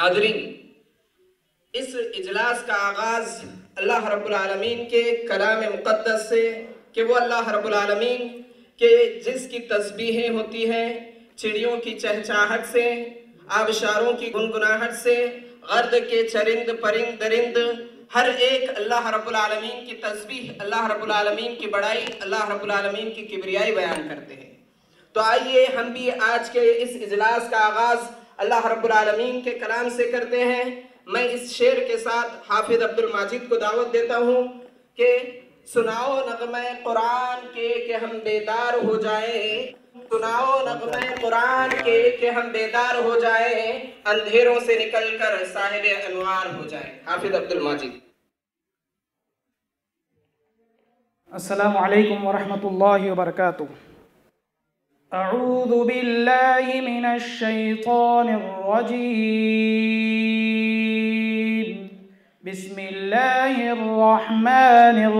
हाज़रीन, इस इजलास का आगाज़ अल्लाह रब्बुल आलमीन के कलाम मुक़द्दस से कि वो अल्लाह रब्बुल आलमीन के जिसकी तस्बीहें होती हैं, चिड़ियों की चहचहाहट से, आबशारों की गुनगुनाहट से, गर्द के चरिंद परिंद दरिंद, हर एक अल्लाह रब्बुल आलमीन की तस्बीह, अल्लाह रब्बुल आलमीन की बड़ाई, अल्लाह रब्बुल आलमीन की किबरियाई बयान करते हैं। तो आइए हम भी आज के इस इजलास का आगाज़ अल्लाह रब्बुल आलमीन के कलाम से करते हैं। मैं इस शेर के साथ हाफिज अब्दुल माजिद को दावत देता हूँ कि सुनाओ नग़मे कुरान के हम बेदार हो जाए, सुनाओ नग़मे कुरान के हम बेदार हो जाए, अंधेरों से निकलकर साहिब अनवार हो जाए। हाफिज अब्दुल माजिद। अस्सलामु अलैकुम वरहमतुल्लाहि वबरकातुह। अऊज़ु बिल्लाहि मिनश शैतानिर रजीम। बिस्मिल्लाहिर रहमानिर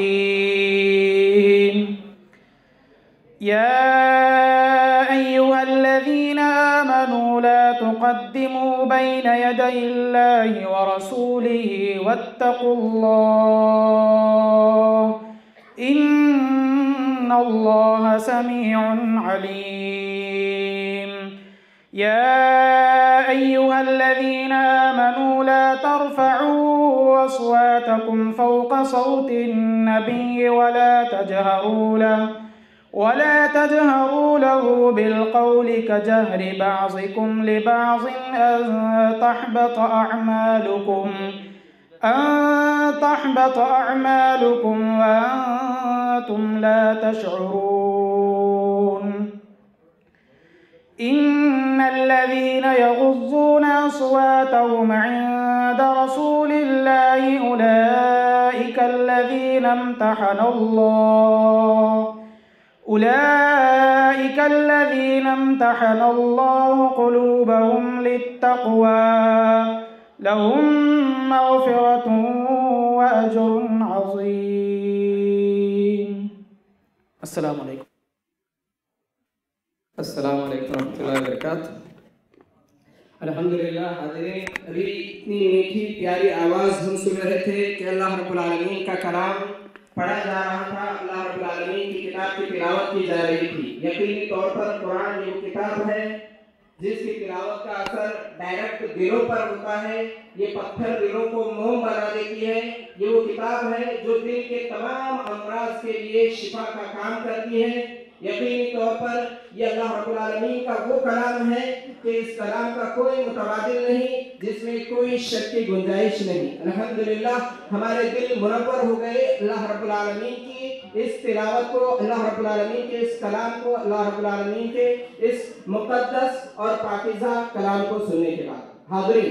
रहीम। या अय्युहल्लज़ीना आमनू ला तुक़द्दिमू बैना यदयिल्लाहि व रसूलिही वत्तक़ुल्लाह इन्नल्लाह समीउन अलीम। या अय्युहल्लज़ीना आमनू ला तर्फ़अू अस्वातकुम फ़ौक़ सौतिन नबी वला तजहरू लहू बिलक़ौलि कजहरि बअज़िकुम लिबअज़िन अन तहबत अअमालुकुम व अंतुम ला तशऊरून। इन्नल्लज़ीना यग़ुज़्ज़ूना अस्वातहुम इंद रसूलिल्लाहि उलाइका अल्लज़ीना इम्तहनल्लाहु क़ुलूबहुम लित्तक़वा लहुम मग़फ़िरतुन व अज्रुन अज़ीम। अस्सलामु अलैकुम। अस्सलामु अलैकुम रहमतुल्लाहि व बरकातुहू। अल्हम्दुलिल्लाह हाज़रीन, अभी इतनी मीठी प्यारी आवाज़ हम सुन रहे थे कि अल्लाह रब्बुल आलमीन का कलाम पढ़ा जा रहा था, अल्लाह रब्बुल आलमीन की किताब की तिलावत की जा रही थी। यकीनी तौर पर कुरान ये किताब है जिसकी तिलावत का असर डायरेक्ट दिलों पर होता है। ये पत्थर दिलों को मोम बना देती है। ये वो किताब है जो दिल के तमाम अमराज के लिए शिफा का काम करती है। यकीनी तौर पर ये अल्लाह रब्बुल आलमीन का वो कलाम है कि इस कलाम का कोई मुतबादिल नहीं, जिसमें कोई शक की गुंजाइश नहीं। अल्हम्दुलिल्लाह हमारे दिल मुनव्वर हो गए अल्लाह रब्बुल आलमीन की इस तिलावत को, अल्लाह रब्बुल आलमीन के इस कलाम को, अल्लाह रब्बुल आलमीन के इस मुक़द्दस और पाकीज़ा कलाम को सुनने के बाद। हाज़रीन,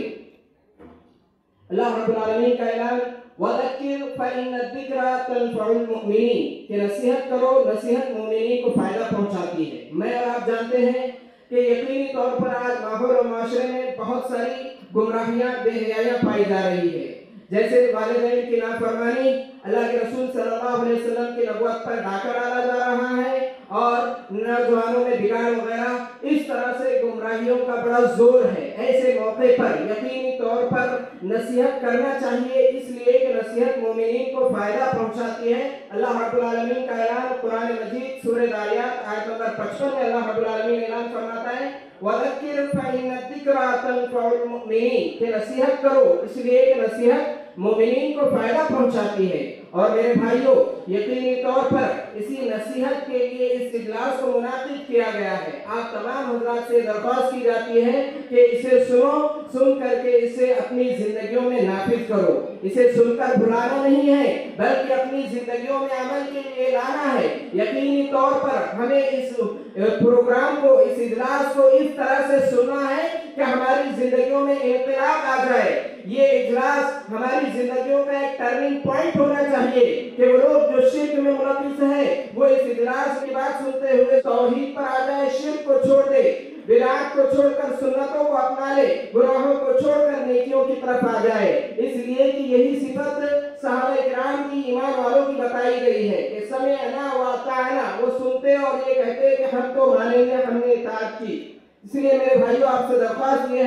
अल्लाह रब्बुल आलमीन का ऐलान वज़क्किर फ़इन्न ज़िक्रा तनफ़उल मुमिनीन कि नसीहत करो, नसीहत मोमिनीन को फ़ायदा पहुंचाती है। मैं और आप जानते हैं कि यकीनी तौर पर आज माहौल और माशरे में बहुत सारी गुमराहियां, बेहयाइयां पाई जा रही है। जैसे वालिदैन की नाफरमानी, अल्लाह के रसूल सल्लल्लाहु अलैहि वसल्लम की नबुव्वत पर डाका डाला जा रहा है और नौजवानों में बिगाड़ वगैरह, इस तरह से गुमराहियों का बड़ा जोर है। ऐसे मौके पर यकीनी तौर पर नसीहत करना चाहिए, इसलिए कि नसीहत मोमिनीन को फायदा पहुंचाती है। अल्लाह रब्बुल आलमीन का ऐलान कुरान मजीद सूरह दारियात आयत नंबर 55 में अल्लाह रब्बुल आलमीन ऐलान फरमाता है वज़क्किर फ़इन्न ज़िक्रा तनफ़उल मुमिनीन कि नसीहत करो, इसलिए कि नसीहत मोमिनीन को फायदा पहुंचाती है। और मेरे भाइयों, यकीनी तौर पर इसी नसीहत के लिए इस इजलास को मुनाकिद किया गया है। आप तमाम हज़रात से दरख्वास्त की जाती है कि इसे सुनो, सुन करके इसे अपनी जिंदगियों में नाफिज करो। इसे सुनकर भुलाना नहीं है, बल्कि अपनी जिंदगियों में अमल के लिए लाना है। यकीनी तौर पर हमें इस प्रोग्राम को, इस इजलास को इस तरह से सुनना है कि हमारी जिंदगियों में इनक़िलाब आ जाए। ये इजलास हमारी जिंदगियों का एक टर्निंग पॉइंट होना चाहिए कि वो लोग जो शिर्क में मुलव्विस है वो इस इजलास की बात सुनते हुए तौहीद पर आ जाए, शिर्क को छोड़ दे, बिदअत को छोड़कर सुन्नतों को अपना ले, गुनाहों को छोड़कर नेकियों की तरफ आ जाए। इसलिए कि यही सिफत सहाबा किराम की, ईमान वालों की बताई गई है कि समिअना व अताअना, वो सुनते और ये कहते कि हम तो मानेंगे, हमने इताअत की। इसलिए मेरे भाइयों, आपसे दरख्वास्त ये है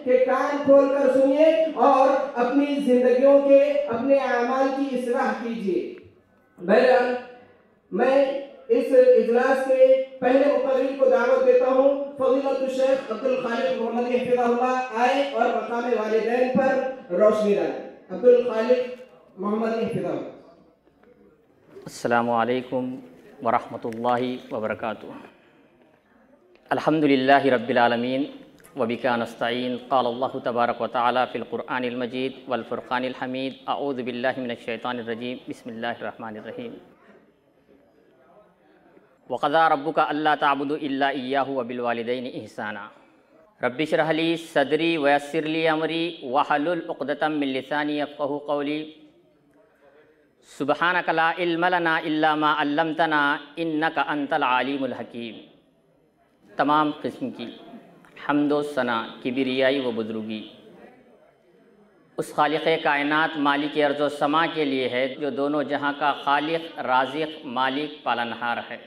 कि कान खोल कर सुनिए और अपनी जिंदगियों के अपने अमाल की इस्लाह कीजिए। बहरहाल मैं इस इजलास के पहले मुकर्रिर को दावत देता हूँ, फजीलतुल शेख अब्दुल खालिक मोहम्मद हिफ़िज़हुल्लाह आए और मकाम वालिदैन पर रोशनी डालें। अब्दुल खालिक मोहम्मद हिफ़िज़हुल्लाह। अस्सलामु अलैकुम वरहमतुल्लाहि वबरकातुहू। अल्हम्दुलिल्लाहि रब्बिल आलमीन व बिका नस्तईन। क़ाल अल्लाहु तबारक व तआला फ़िल क़ुरआनिल मजीद वल फ़ुरक़ानिल हमीद। अऊज़ु बिल्लाहि मिनश शैतानिर रजीम। बिस्मिल्लाहिर रहमानिर रहीम। व क़ज़ा रब्बुका अल्ला तअबुदु इल्ला इय्याहु व बिल वालिदैनि इहसाना। रब्बि इश्रह ली सदरी व यस्सिर ली अमरी वहलुल उक़दतम मिन लिसानी यफ़क़हू क़ौली। सुब्हानक ला इल्म लना इल्ला मा अल्लमतना इन्नका अंतल आलिमुल हकीम। तमाम किस्म की हम्दो सना, किबरियाई व बुज़ुर्गी उस खालिक़े कायनात मालिक अर्ज़ व समा के लिए है जो दोनों जहां का खालिक़, राज़िक़, मालिक, पालनहार है।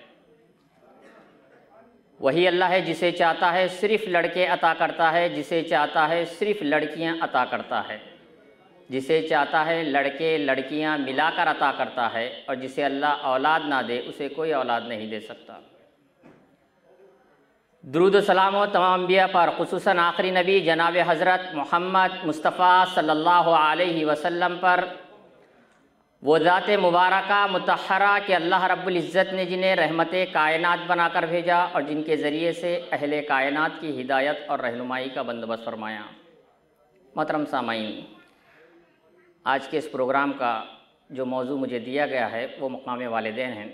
वही अल्लाह है जिसे चाहता है सिर्फ़ लड़के अता करता है, जिसे चाहता है सिर्फ़ लड़कियां अता करता है, जिसे चाहता है लड़के लड़कियां मिलाकर अता करता है, और जिसे अल्लाह औलाद ना दे उसे कोई औलाद नहीं दे सकता। दुरूद व सलाम हो तमाम अंबिया पर, खुसूसन आखिरी नबी जनाब हज़रत मोहम्मद मुस्तफ़ा सल्लल्लाहु अलैहि वसल्लम पर, वो ज़ात मुबारका मुतहरा कि अल्लाह रब्बुल इज़्ज़त ने जिन्हें रहमत कायनात बनाकर भेजा और जिनके ज़रिए से अहले कायनात की हिदायत और रहनुमाई का बंदोबस्त फरमाया। मोहतरम सामाईन, आज के इस प्रोग्राम का जो मौजू मुझे दिया गया है वो मकाम वालिदैन है।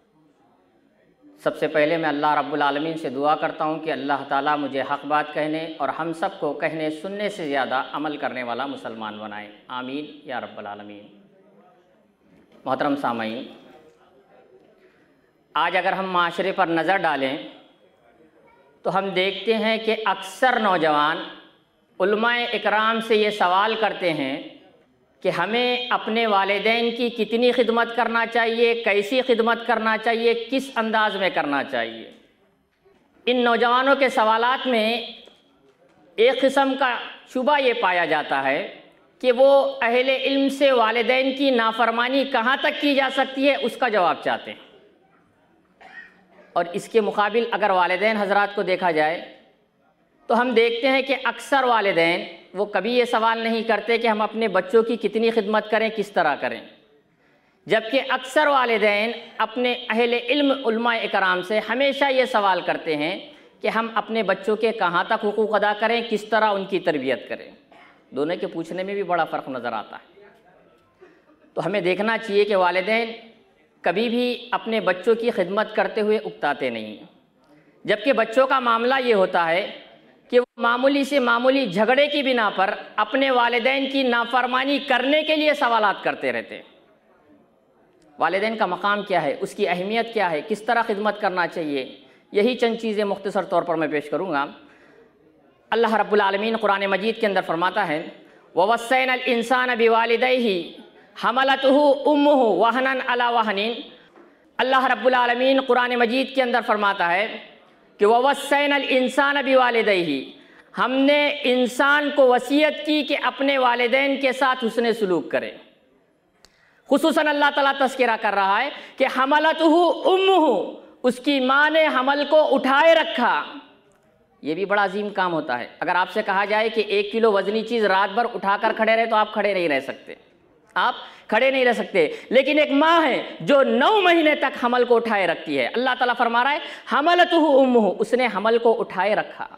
सबसे पहले मैं अल्लाह रब्बुल आलमीन से दुआ करता हूँ कि अल्लाह ताला मुझे हक़ बात कहने और हम सब को कहने सुनने से ज़्यादा अमल करने वाला मुसलमान बनाए। आमीन या रब्बुल आलमीन। मोहतरम सामाईन, आज अगर हम माशरे पर नज़र डालें तो हम देखते हैं कि अक्सर नौजवान उलमाए इकराम से ये सवाल करते हैं कि हमें अपने वालिदैन की कितनी खिदमत करना चाहिए, कैसी खिदमत करना चाहिए, किस अंदाज में करना चाहिए। इन नौजवानों के सवालात में एक किस्म का शुबा ये पाया जाता है कि वो अहले इल्म से वालिदैन की नाफरमानी कहाँ तक की जा सकती है उसका जवाब चाहते हैं। और इसके मुकाबिल अगर वालिदैन हज़रात को देखा जाए तो हम देखते हैं कि अक्सर वालिदैन वो कभी ये सवाल नहीं करते कि हम अपने बच्चों की कितनी खिदमत करें, किस तरह करें, जबकि अक्सर वालिदैन अपने अहले इल्म उलमाए इकराम से हमेशा ये सवाल करते हैं कि हम अपने बच्चों के कहाँ तक हुकूक अदा करें, किस तरह उनकी तरबियत करें। दोनों के पूछने में भी बड़ा फ़र्क नज़र आता है। तो हमें देखना चाहिए कि वालिदैन कभी भी अपने बच्चों की खिदमत करते हुए उकताते नहीं, जबकि बच्चों का मामला ये होता है कि वो मामूली से मामूली झगड़े की बिना पर अपने वालिदैन की नाफरमानी करने के लिए सवालात करते रहते हैं। वालिदैन का मकाम क्या है, उसकी अहमियत क्या है, किस तरह खिदमत करना चाहिए, यही चंद चीज़ें मुख्तसर तौर पर मैं पेश करूँगा। अल्लाह रब्बुल आलमीन कुरान मजीद के अंदर फरमाता है, ववस्सैनल इंसान बिवालिदैहि हमलतहु उम्मुहु वहनन अला वहनिन। अल्लाह रब्बुल आलमीन कुरान मजीद के अंदर फरमाता है कि ववस्सैनल इंसान बिवालिदैहि, हमने इंसान को वसीयत की कि अपने वालिदैन के साथ हुस्ने सुलूक करे। खुसूसन अल्लाह ताला तज़किरा कर रहा है कि हमलतहु उम्मुहु, उसकी माँ ने हमल को उठाए रखा। ये भी बड़ा अजीम काम होता है। अगर आपसे कहा जाए कि 1 किलो वजनी चीज़ रात भर उठाकर खड़े रहे तो आप खड़े नहीं रह सकते, आप खड़े नहीं रह सकते। लेकिन एक माँ है जो 9 महीने तक हमल को उठाए रखती है। अल्लाह ताला फरमा रहा है हमलतहु उम्मुहु, उसने हमल को उठाए रखा,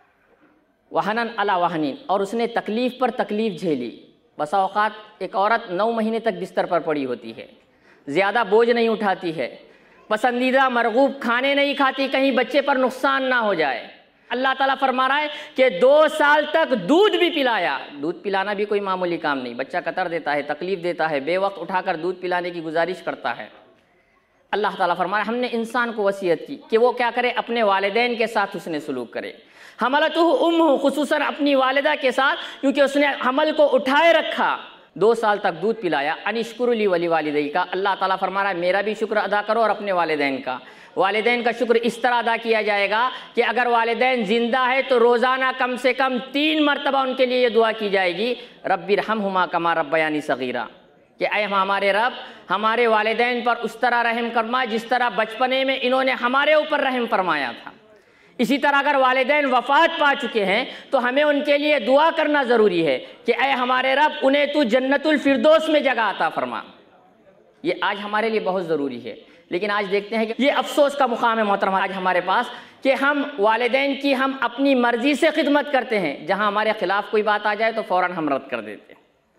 वहनन अला वहनिन, और उसने तकलीफ़ पर तकलीफ़ झेली। बसा औक़ात एक औरत 9 महीने तक बिस्तर पर पड़ी होती है, ज़्यादा बोझ नहीं उठाती है, पसंदीदा मरगूब खाने नहीं खाती, कहीं बच्चे पर नुकसान ना हो जाए। अल्लाह ताला फरमा रहा है कि 2 साल तक दूध भी पिलाया। दूध पिलाना भी कोई मामूली काम नहीं, बच्चा कतर देता है, तकलीफ़ देता है, बेवक्त उठाकर दूध पिलाने की गुजारिश करता है। अल्लाह ताला फरमा रहा है हमने इंसान को वसीयत की कि वो क्या करे, अपने वालिदैन के साथ उसने सलूक करे। हमलतहु उम्मुहु, खुसूसन अपनी वालिदा के साथ, क्योंकि उसने हमल को उठाए रखा। 2 साल तक दूध पिलाया। अनिश्कुरुली वली वालिदै का, अल्लाह ताला फरमा रहा है मेरा भी शुक्र अदा करो और अपने वालिदैन का। वालिदैन का शुक्र इस तरह अदा किया जाएगा कि अगर वालिदैन ज़िंदा है तो रोज़ाना कम से कम 3 मरतबा उनके लिए ये दुआ की जाएगी, रब्बिरहमहुमा कमा रब्बयानी सगीरा, कि ऐ हमारे रब हमारे वालिदैन पर उस तरह रहम फरमा जिस तरह बचपने में इन्होंने हमारे ऊपर रहम फरमाया था। इसी तरह अगर वालिदैन वफ़ात पा चुके हैं तो हमें उनके लिए दुआ करना ज़रूरी है कि ऐ हमारे रब उन्हें तू जन्नतुल फिरदौस में जगह अता फरमा। ये आज हमारे लिए बहुत ज़रूरी है। लेकिन आज देखते हैं कि ये अफसोस का मुकाम है मोहतरमा आज हमारे पास कि हम वालिदैन की हम अपनी मर्ज़ी से खिदमत करते हैं, जहाँ हमारे ख़िलाफ़ कोई बात आ जाए तो फ़ौरन हम रद्द कर देते हैं।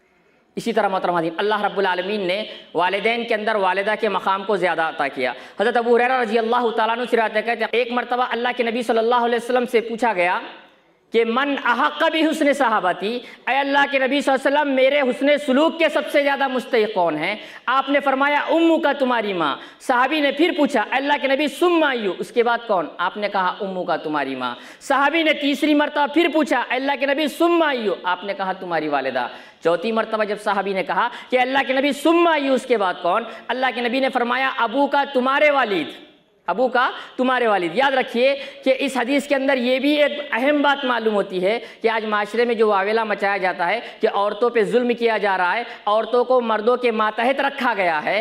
इसी तरह मोहतरमा अल्लाह रब्बुल आलमीन ने वालिदैन के अंदर वालिदा के मकाम को ज़्यादा अता किया। हज़रत अबू हुरैरा रज़ी अल्लाह तआला अन्हु से रिवायत है, कहते एक मरतबा अल्लाह के नबी सल्लल्लाहु अलैहि वसल्लम से पूछा गया कि मन अहक़्क़ बि हुस्न सहाबती, ऐ अल्लाह के नबी सल्लल्लाहु अलैहि वसल्लम मेरे हुस्न सुलूक के सबसे ज़्यादा मुस्तहिक़ कौन है? आपने फरमाया उम्मु का, तुम्हारी माँ। सहाबी ने फिर पूछा अल्लाह के नबी सुम्मा अय्यु, उसके बाद कौन? आपने कहा उम्मु का, तुम्हारी माँ। सहाबी ने तीसरी मरतबा फिर पूछा अल्लाह के नबी सुम्मा अय्यु, आपने कहा तुम्हारी वालिदा। चौथी मरतबा जब सहाबी ने कहा कि अल्लाह के नबी सुम्मा अय्यु, उसके बाद कौन? अल्लाह के नबी ने फरमाया अबू का, तुम्हारे वालिद, अबू का तुम्हारे वालिद। याद रखिए कि इस हदीस के अंदर ये भी एक अहम बात मालूम होती है कि आज माशरे में जो वावेला मचाया जाता है कि औरतों पे जुल्म किया जा रहा है, औरतों को मर्दों के मातहत रखा गया है,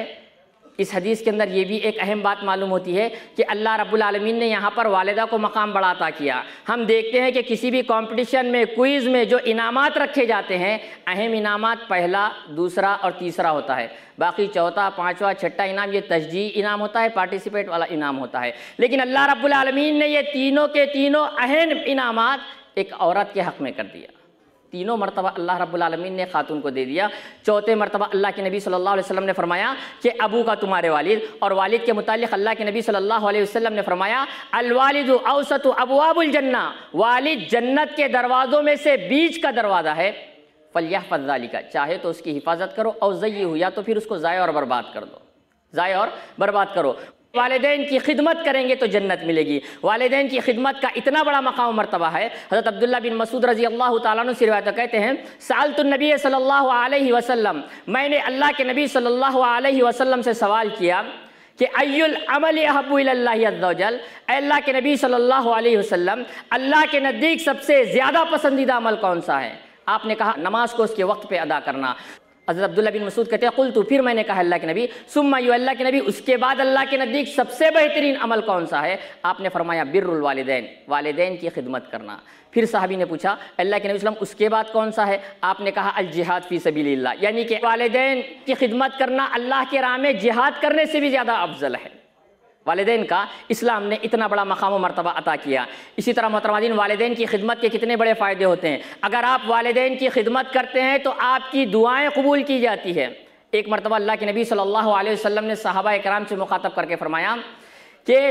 इस हदीस के अंदर ये भी एक अहम बात मालूम होती है कि अल्लाह रब्बुल आलमीन ने यहाँ पर वालिदा को मकाम बड़ा अता किया। हम देखते हैं कि किसी भी कंपटीशन में, क्विज़ में जो इनामात रखे जाते हैं, अहम इनामात पहला, दूसरा और तीसरा होता है, बाकी चौथा, पाँचवा, छठा इनाम ये तशजीह इनाम होता है, पार्टिसिपेट वाला इनाम होता है। लेकिन अल्लाह रब्बुल आलमीन ने ये तीनों के तीनों अहम इनामात एक औरत के हक़ में कर दिया। तीनों मरतबा अल्लाह रब्बुल आलमीन ने खातून को दे दिया। चौथे मरतबा अल्लाह के नबी सल्लल्लाहु अलैहि वसल्लम ने फरमाया कि अबू का तुम्हारे वालिद, और वालिद के मुतालिक अल्लाह के नबी सल्लल्लाहु अलैहि वसल्लम ने फरमाया अल वालिदु औसतु अबवाबुल जन्ना, वालिद जन्नत के दरवाज़ों में से बीच का दरवाज़ा है। फल्यहफ़ज़ ज़ालिका, चाहे तो उसकी हिफाजत करो, और ज़य्यहु, या तो फिर उसको ज़ाया और बर्बाद कर दो, ज़ाया और बर्बाद करो। वालिदैन की खिदमत करेंगे तो जन्नत मिलेगी। वालिदैन की खिदमत का इतना बड़ा मकाम मरतबा है। हज़रत अब्दुल्ला बिन मसूद रज़ी अल्लाह तआला अन्हु से रिवायत कहते हैं सालतुन नबी सल्लल्लाहु अलैहि वसल्लम, मैंने अल्लाह के नबी सल्लल्लाहु अलैहि वसल्लम से सवाल किया कि अय्युल अमल अहब्बु इलल्लाहि अज़्ज़ा वजल, अल्लाह के नबी सल्लल्लाहु अलैहि वसल्लम अल्लाह के नज़दीक सबसे ज़्यादा पसंदीदा अमल कौन सा है? आपने कहा नमाज को उसके वक्त पे अदा करना। हज़रत अब्दुल्ला बिन मसूद कहते हैं कुल्तु, फिर मैंने कहा अल्लाह के नबी सुम्मा यू, अल्लाह के नबी उसके बाद अल्लाह के नज़दीक सबसे बेहतरीन अमल कौन सा है? आपने फरमाया बिर्रुल वालिदैन, वालिदैन की खिदमत करना। फिर साहबी ने पूछा अल्लाह के नबी सल्लल्लाहु अलैहि वसल्लम उसके बाद कौन सा है? आपने कहा अल जिहाद फ़ी सबीलिल्लाह, यानी कि वालिदैन की खिदमत करना अल्लाह के राह में जिहाद करने से भी ज़्यादा अफजल है। वालिदैन का इस्लाम ने इतना बड़ा मकाम व मर्तबा अता किया। इसी तरह मोहतरमादीन वालिदैन की खिदमत के कितने बड़े फ़ायदे होते हैं। अगर आप वालिदैन की खिदमत करते हैं तो आपकी दुआएं कबूल की जाती है। एक मरतबा अल्लाह के नबी सल्लल्लाहु अलैहि वसल्लम ने सहाबा इकराम से मुखातब करके फरमाया कि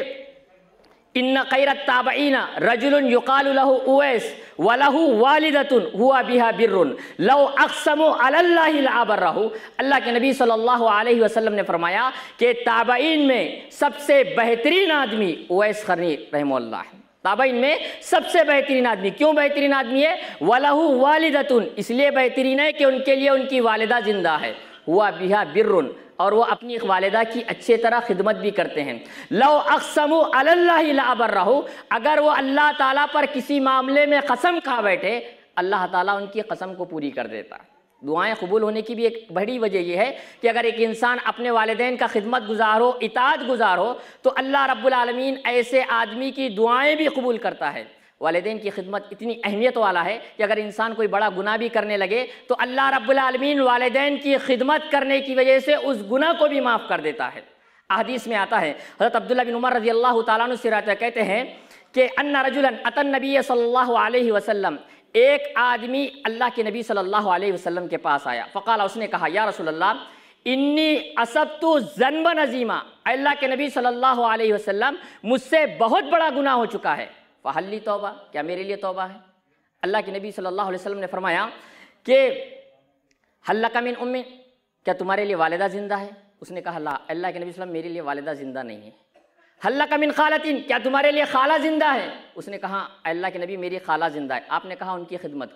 इन्ना खैरत ताबईना रजुलुन युकालु लहु उवैस व लहु वालिदतुन हुआ बिहा बिर्रुन लौ अक़समु अलल्लाहि लअबरहु। अल्लाह के नबी सल्लल्लाहु अलैहि वसल्लम ने फरमाया कि ताबईन में सबसे बेहतरीन आदमी उवैस क़रनी रहमहुल्लाह है। ताबईन में सबसे बेहतरीन आदमी, क्यों बेहतरीन आदमी है? वलहु वालिदतुन, इसलिए बेहतरीन है कि उनके लिए उनकी वालिदा ज़िंदा है। हुआ बिहा बिर्रुन, और वो अपनी वालिदा की अच्छी तरह खिदमत भी करते हैं। लौ अक़समु अलल्लाहि लअबरहु, अगर वो अल्लाह ताला पर किसी मामले में कसम खा बैठे, अल्लाह ताला उनकी कसम को पूरी कर देता है। दुआएं कबूल होने की भी एक बड़ी वजह यह है कि अगर एक इंसान अपने वालिदैन का खिदमत गुजार हो, इताअत गुजार हो, तो अल्लाह रब्बुल आलमीन ऐसे आदमी की दुआएं भी कबूल करता है। वालिदैन की खिदमत इतनी अहमियत वाला है कि अगर इंसान कोई बड़ा गुनाह भी करने लगे तो अल्लाह रब्बुल आलमीन वालिदैन की खिदमत करने की वजह से उस गुनाह को भी माफ़ कर देता है। अहदीस में आता है, हज़रत अब्दुल्ला बिन उमर रज़ी अल्लाह तआला अन्हु से कहते हैं कि अन्ना रजुलन अतन नबी सल्लल्लाहु अलैहि वसल्लम, एक आदमी अल्लाह के नबी सल्लल्लाहु अलैहि वसल्लम के पास आया। फ़क़ाला, उसने कहा या रसूलल्लाह इन्नी असब्तु ज़न्बन अज़ीमा, अल्लाह के नबी सल्लल्लाहु अलैहि वसल्लम मुझसे बहुत बड़ा गुनाह हो चुका है। फ़हल्ली तौबा, क्या मेरे लिए तौबा है? अल्लाह के नबी सल्लल्लाहु अलैहि वसल्लम ने फरमाया कि हल्लका मिन उम्मी, क्या तुम्हारे लिए वालिदा ज़िंदा है? उसने कहा ला। अल्लाह के नबी सल्लल्लाहु अलैहि वसल्लम मेरे लिए वालिदा ज़िंदा नहीं है। हल्लका मिन खालतिन, क्या तुम्हारे लिए खाला ज़िंदा है? उसने कहा अल्लाह के नबी मेरी खाला ज़िंदा है। आपने कहा उनकी खिदमत करो।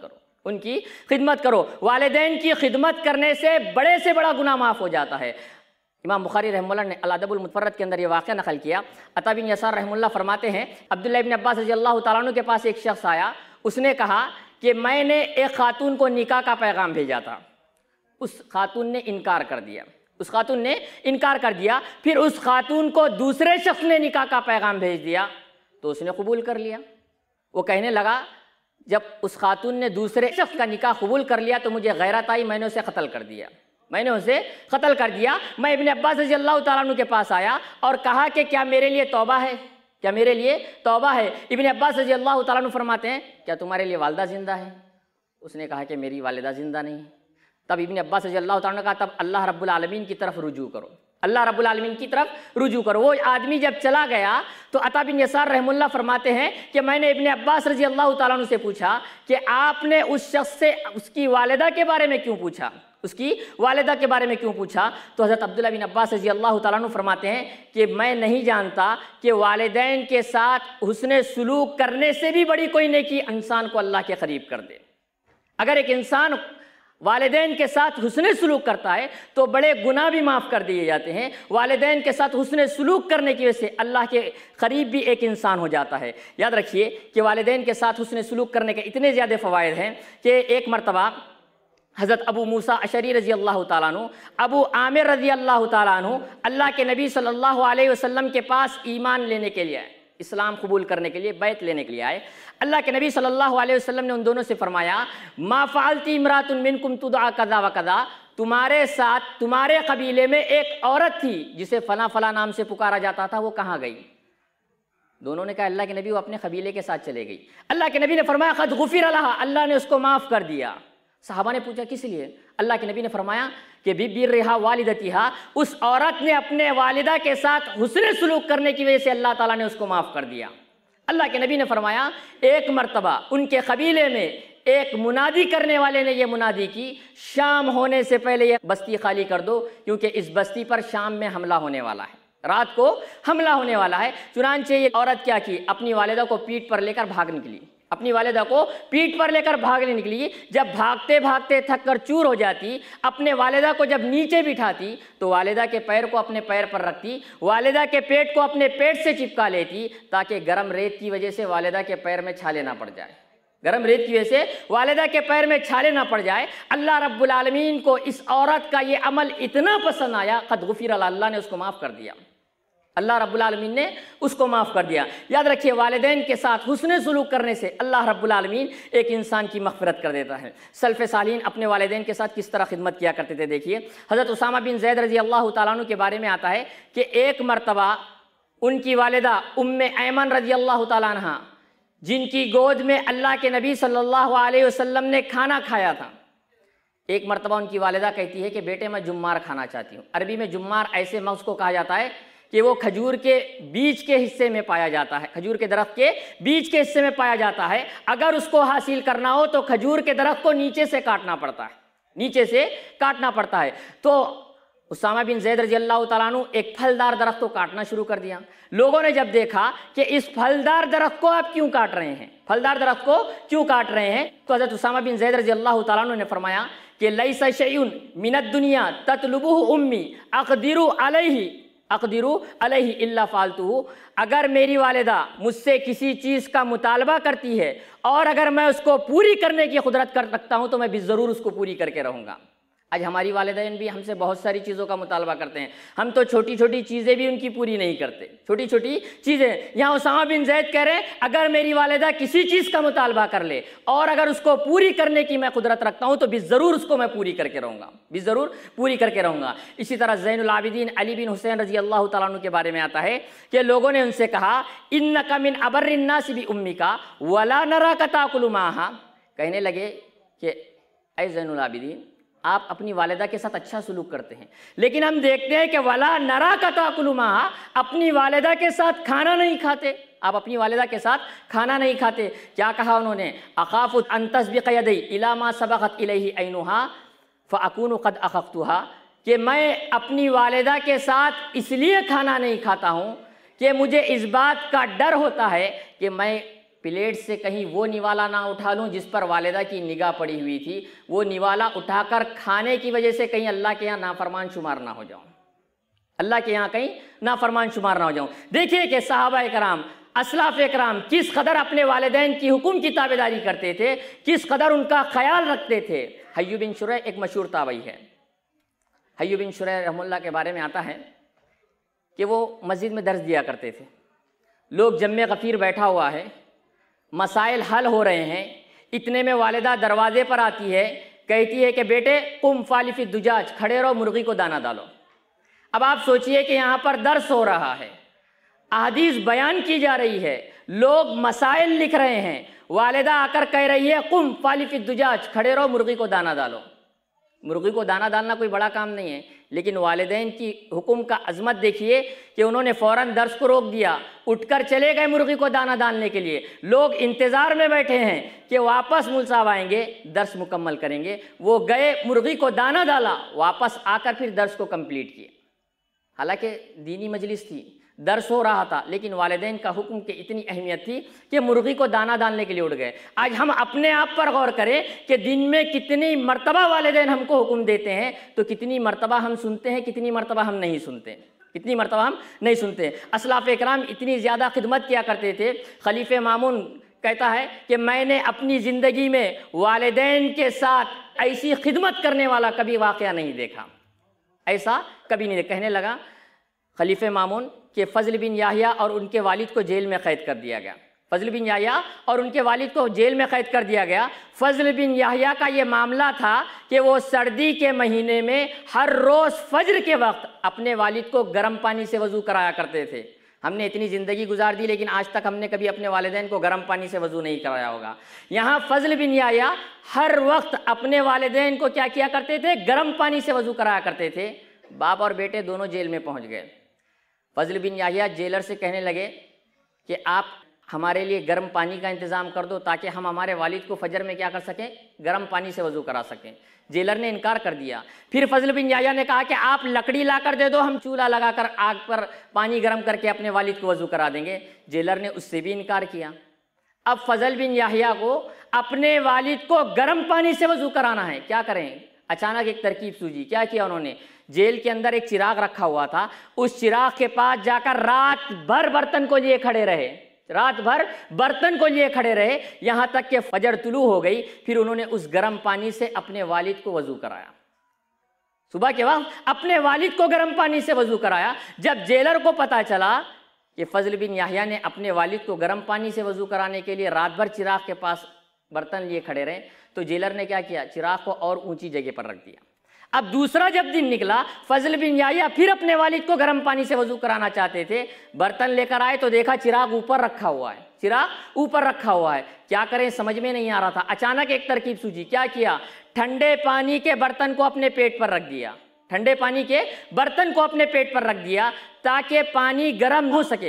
उनकी खिदमत करो। वालिदैन की खिदमत करने से बड़ा गुनाह माफ़ हो जाता है। इमाम बुखारी रहमतुल्लाह ने अल-अदबुल मुतफ़र्रद के अंदर ये वाक़या नक़ल किया। अता बिन यसार रहमतुल्लाह फरमाते हैं, अब्दुल्लाह इब्न अब्बास रज़ियल्लाहु ताला अन्हु के पास एक शख्स आया, उसने कहा कि मैंने एक खातून को निकाह का पैगाम भेजा था, उस खातून ने इनकार कर दिया, उस खातून ने इनकार कर दिया। फिर उस खातून को दूसरे शख्स ने निकाह का पैगाम भेज दिया तो उसने कबूल कर लिया। वो कहने लगा, जब उस खातून ने दूसरे शख्स का निकाह कबूल कर लिया तो मुझे गैरत आई, मैंने उसे कत्ल कर दिया, मैंने उसे कत्ल कर दिया। मैं इब्न अब्बास रज़ियल्लाहु ताला अन्हु के पास आया और कहा कि क्या मेरे लिए तौबा है, क्या मेरे लिए तौबा है। इब्न अब्बास रज़ियल्लाहु ताला अन्हु फरमाते हैं, क्या तुम्हारे लिए वालिदा ज़िंदा है? उसने कहा कि मेरी वालिदा ज़िंदा नहीं है। तब इब्न अब्बास रज़ियल्लाहु ताला अन्हु ने कहा, तब अल्लाह रब्बुल आलमीन की तरफ रुजू करो, अल्लाह रब्बुल आलमीन की तरफ रुजू करो। वो आदमी जब चला गया तो अता बिन यसार रहमुल्लाह फरमाते हैं कि मैंने इब्न अब्बास रज़ियल्लाहु ताला अन्हु से पूछा कि आपने उस शख्स से उसकी वालिदा के बारे में क्यों पूछा, उसकी वालिदा के बारे में क्यों पूछा? तो हज़रत अब्दुल्लाह बिन अब्बास रज़ियल्लाहु ताला अन्हु फरमाते हैं कि मैं नहीं जानता कि वालिदैन के साथ हुस्न सुलूक करने से भी बड़ी कोई नेकी इंसान को अल्लाह के करीब कर दे। अगर एक इंसान वालिदैन के साथ हुस्न सुलूक करता है तो बड़े गुनाह भी माफ़ कर दिए जाते हैं। वालिदैन के साथ हुस्न सुलूक करने की वजह से अल्लाह के करीब भी एक इंसान हो जाता है। याद रखिए कि वालिदैन के साथ हुस्न सुलूक करने के इतने ज़्यादा फ़वाइद हैं कि एक मरतबा हज़रत अबू मूसा अशरी रज़ी अल्लाह ताला अन्हु, अबू आमिर रज़ी अल्लाह ताला अन्हु अल्लाह के नबी सल्लल्लाहु अलैहि वसल्लम के पास ईमान लेने के लिए आए, इस्लाम कबूल करने के लिए, बैत लेने के लिए आए। अल्लाह के नबी सल्लल्लाहु अलैहि वसल्लम ने उन दोनों से फरमाया, मा फ़अलती इम्रातुन मिनकुम तुदआ कज़ा व कज़ा, तुम्हारे साथ तुम्हारे कबीले में एक औरत थी जिसे फ़ला फ़ला नाम से पुकारा जाता था, वो कहाँ गई? दोनों ने कहा अल्लाह के नबी वो अपने कबीले के साथ चले गई। अल्लाह के नबी ने फरमाया, क़द गुफ़िर लहा, अल्लाह ने उसको माफ़ कर दिया। सहाबा ने पूछा किस लिए? अल्लाह के नबी ने फरमाया कि बिर्रिहा वालिदतिहा, उस औरत ने अपने वालिदा के साथ हुस्न सुलूक करने की वजह से अल्लाह ताला ने उसको माफ़ कर दिया। अल्लाह के नबी ने फरमाया, एक मरतबा उनके कबीले में एक मुनादी करने वाले ने यह मुनादी की, शाम होने से पहले यह बस्ती खाली कर दो क्योंकि इस बस्ती पर शाम में हमला होने वाला है, रात को हमला होने वाला है। चुनांचे ये औरत क्या की, अपनी वालिदा को पीठ पर लेकर भाग निकली, अपनी वालिदा को पीठ पर लेकर भागने निकली। जब भागते भागते थक कर चूर हो जाती, अपने वालिदा को जब नीचे बिठाती तो वालिदा के पैर को अपने पैर पर रखती, वालिदा के पेट को अपने पेट से चिपका लेती ताकि गर्म रेत की वजह से वालिदा के पैर में छाले ना पड़ जाए, गर्म रेत की वजह से वालिदा के पैर में छाले ना पड़ जाए। अल्लाह रब्बुल आलमीन को इस औरत का ये अमल इतना पसंद आया, क़द गुफ़िर लहा, अल्लाह ने उसको माफ़ कर दिया, अल्लाह रब्बुल आलमीन ने उसको माफ़ कर दिया। याद रखिए, वालिदैन के साथ हुस्न सुलूक करने से अल्लाह रब्बुल आलमीन एक इंसान की मग़फ़िरत कर देता है। सल्फ़ सालीन अपने वालिदैन के साथ किस तरह खिदमत किया करते थे, देखिए हज़रत उसामा बिन ज़ैद रज़ी अल्लाह ताला अन्हु के बारे में आता है कि एक मरतबा उनकी वालिदा उम्मे ऐमन रज़ी अल्लाह ताला अन्हा, जिनकी गोद में अल्लाह के नबी सल्लल्लाहु अलैहि वसल्लम ने खाना खाया था, एक मरतबा उनकी वालिदा कहती है कि बेटे मैं जुम्मार खाना चाहती हूँ। अरबी में जुम्मार ऐसे मग़ज़ को कहा जाता है कि वो खजूर के बीज के हिस्से में पाया जाता है, खजूर के दरख्त के बीज के हिस्से में पाया जाता है। अगर उसको हासिल करना हो तो खजूर के दरख्त को नीचे से काटना पड़ता है, नीचे से काटना पड़ता है। तो उसामा बिन ज़ैद रज़ी अल्लाह ताला अन्हु एक फलदार दरख्त को काटना शुरू कर दिया। लोगों ने जब देखा कि इस फलदार दरख्त को आप क्यों काट रहे हैं, फलदार दरख्त को क्यों काट रहे हैं, तो हज़रत उसामा बिन ज़ैद रज़ी अल्लाह ताला अन्हु ने फरमाया कि लैसा शैउन मिनद दुनिया ततलुबुहु उम्मी अक़दिरु अलैहि इल्ला फ़ालतुहु, अगर मेरी वालिदा मुझसे किसी चीज़ का मुतालबा करती है और अगर मैं उसको पूरी करने की कुदरत कर सकता हूँ तो मैं भी ज़रूर उसको पूरी करके रहूँगा। आज हमारी वालिदैन भी हमसे बहुत सारी चीज़ों का मुतालबा करते हैं, हम तो छोटी छोटी चीज़ें भी उनकी पूरी नहीं करते, छोटी छोटी चीज़ें। यहाँ उसामा बिन ज़ैद कह रहे हैं अगर मेरी वालिदा किसी चीज़ का मुतालबा कर ले और अगर उसको पूरी करने की मैं कुदरत रखता हूँ तो भी ज़रूर उसको मैं पूरी करके रहूँगा, भी ज़रूर पूरी करके रहूँगा। इसी तरह ज़ैनुल आबिदीन अली बिन हुसैन रज़ी अल्लाह ताला अन्हु के बारे में आता है कि लोगों ने उनसे कहा इन्नका मिन अबर्रिन नासि बि उम्मिका वला नराका ताकुलु माहा, कहने लगे कि ऐ ज़ैनुल आबिदीन आप अपनी वालिदा के साथ अच्छा सलूक करते हैं, लेकिन हम देखते हैं कि वला नराका ताकुलु माहा, अपनी वालिदा के साथ खाना नहीं खाते, आप अपनी वालिदा के साथ खाना नहीं खाते। क्या कहा उन्होंने, अखाफु अन तस्बिक़ यदी इला मा सबक़त इलैहि ऐनुहा फ़अकूनु क़द अख़फ़्तुहा, कि मैं अपनी वालिदा के साथ इसलिए खाना नहीं खाता हूँ कि मुझे इस बात का डर होता है कि मैं प्लेट से कहीं वो निवाला ना उठा लूँ जिस पर वालिदा की निगाह पड़ी हुई थी, वो निवाला उठाकर खाने की वजह से कहीं अल्लाह के यहाँ नाफरमान शुमार ना हो जाऊँ, अल्लाह के यहाँ कहीं नाफरमान शुमार ना हो जाऊँ। देखिए कि सहाबा कराम, असलाफ कराम किस कदर अपने वालिदैन की हुक्म की ताबेदारी करते थे, किस कदर उनका ख्याल रखते थे। हय्यु बिन शुरैह एक मशहूर ताबई है। हय्यु बिन शुरैह रहमुल्लाह के बारे में आता है कि वो मस्जिद में दर्स दिया करते थे। लोग जम्मे गफ़ीर बैठा हुआ है, मसाइल हल हो रहे हैं, इतने में वालिदा दरवाजे पर आती है, कहती है कि बेटे कुम फालिफि दुजाज, खड़े रहो, मुर्गी को दाना डालो। अब आप सोचिए कि यहाँ पर दर्स हो रहा है, अहदीस बयान की जा रही है, लोग मसाइल लिख रहे हैं, वालिदा आकर कह रही है कुम फालिफि दुजाज, खड़े रहो, मुर्गी को दाना डालो। मुर्गी को दाना डालना कोई बड़ा काम नहीं है, लेकिन वालिदैन की हुक्म का अजमत देखिए कि उन्होंने फ़ौरन दर्स को रोक दिया, उठकर चले गए मुर्गी को दाना डालने के लिए। लोग इंतज़ार में बैठे हैं कि वापस मुल साहब आएंगे, दर्स मुकम्मल करेंगे। वो गए, मुर्गी को दाना डाला, वापस आकर फिर दर्स को कंप्लीट किए। हालांकि दीनी मजलिस थी, दर्स हो रहा था, लेकिन वालिदैन का हुक्म की इतनी अहमियत थी कि मुर्गी को दाना डालने के लिए उठ गए। आज हम अपने आप पर गौर करें कि दिन में कितनी मर्तबा वालिदैन हमको हुक्म देते हैं, तो कितनी मर्तबा हम सुनते हैं, कितनी मर्तबा हम नहीं सुनते, कितनी मर्तबा हम नहीं सुनते। असलाफ़ इकराम इतनी ज़्यादा खिदमत किया करते थे। खलीफे मामून कहता है कि मैंने अपनी ज़िंदगी में वालिदैन के साथ ऐसी खिदमत करने वाला कभी वाक़या नहीं देखा, ऐसा कभी नहीं। कहने लगा खलीफे मामून कि फ़ज़ल बिन याहिया और उनके वालिद को जेल में क़ैद कर दिया गया। फ़ज़ल बिन याहिया और उनके वालिद को जेल में क़ैद कर दिया गया। फ़ज़ल बिन याहिया का ये मामला था कि वो सर्दी के महीने में हर रोज़ फ़ज्र के वक्त अपने वालिद को गर्म पानी से वज़ू कराया करते थे। हमने इतनी ज़िंदगी गुजार दी, लेकिन आज तक हमने कभी अपने वालिदैन को गर्म पानी से वज़ू नहीं कराया होगा। यहाँ फ़ज़ल बिन याहिया हर वक्त अपने वालिदैन को क्या किया करते थे, गर्म पानी से वज़ू कराया करते थे। बाप और बेटे दोनों जेल में पहुँच गए। फ़ज़ल बिन याहिया जेलर से कहने लगे कि आप हमारे लिए गर्म पानी का इंतज़ाम कर दो ताकि हम हमारे वालिद को फ़जर में क्या कर सकें, गर्म पानी से वज़ू करा सकें। जेलर ने इनकार कर दिया। फिर फ़ज़ल बिन याहिया ने कहा कि आप लकड़ी ला कर दे दो, हम चूल्हा लगाकर आग पर पानी गर्म करके अपने वालिद को वज़ू करा देंगे। जेलर ने उससे भी इनकार किया। अब फ़ज़ल बिन याहिया को अपने वालिद को गर्म पानी से वज़ू कराना है, क्या करें। अचानक एक तरकीब सूझी। क्या किया उन्होंने, जेल के अंदर एक चिराग रखा हुआ था, उस चिराग के पास जाकर रात भर बर्तन को लिए खड़े रहे, रात भर बर्तन को लिए खड़े रहे, यहाँ तक कि फजर तुलू हो गई। फिर उन्होंने उस गर्म पानी से अपने वालिद को वज़ू कराया। सुबह के वक्त अपने वालिद को गर्म पानी से वज़ू कराया। जब जेलर को पता चला कि फ़ज़ल बिन याहिया ने अपने वालिद को गर्म पानी से वज़ू कराने के लिए रात भर चिराग के पास बर्तन लिए खड़े रहे, तो जेलर ने क्या किया, चिराग को और ऊंची जगह पर रख दिया। अब दूसरा जब दिन निकला, फ़ज़ल बिन याहिया फिर अपने वालिद को गर्म पानी से वज़ू कराना चाहते थे। बर्तन लेकर आए तो देखा चिराग ऊपर रखा हुआ है, चिराग ऊपर रखा हुआ है। क्या करें समझ में नहीं आ रहा था। अचानक एक तरकीब सूझी। क्या किया, ठंडे पानी के बर्तन को अपने पेट पर रख दिया, ठंडे पानी के बर्तन को अपने पेट पर रख दिया ताकि पानी गर्म हो सके।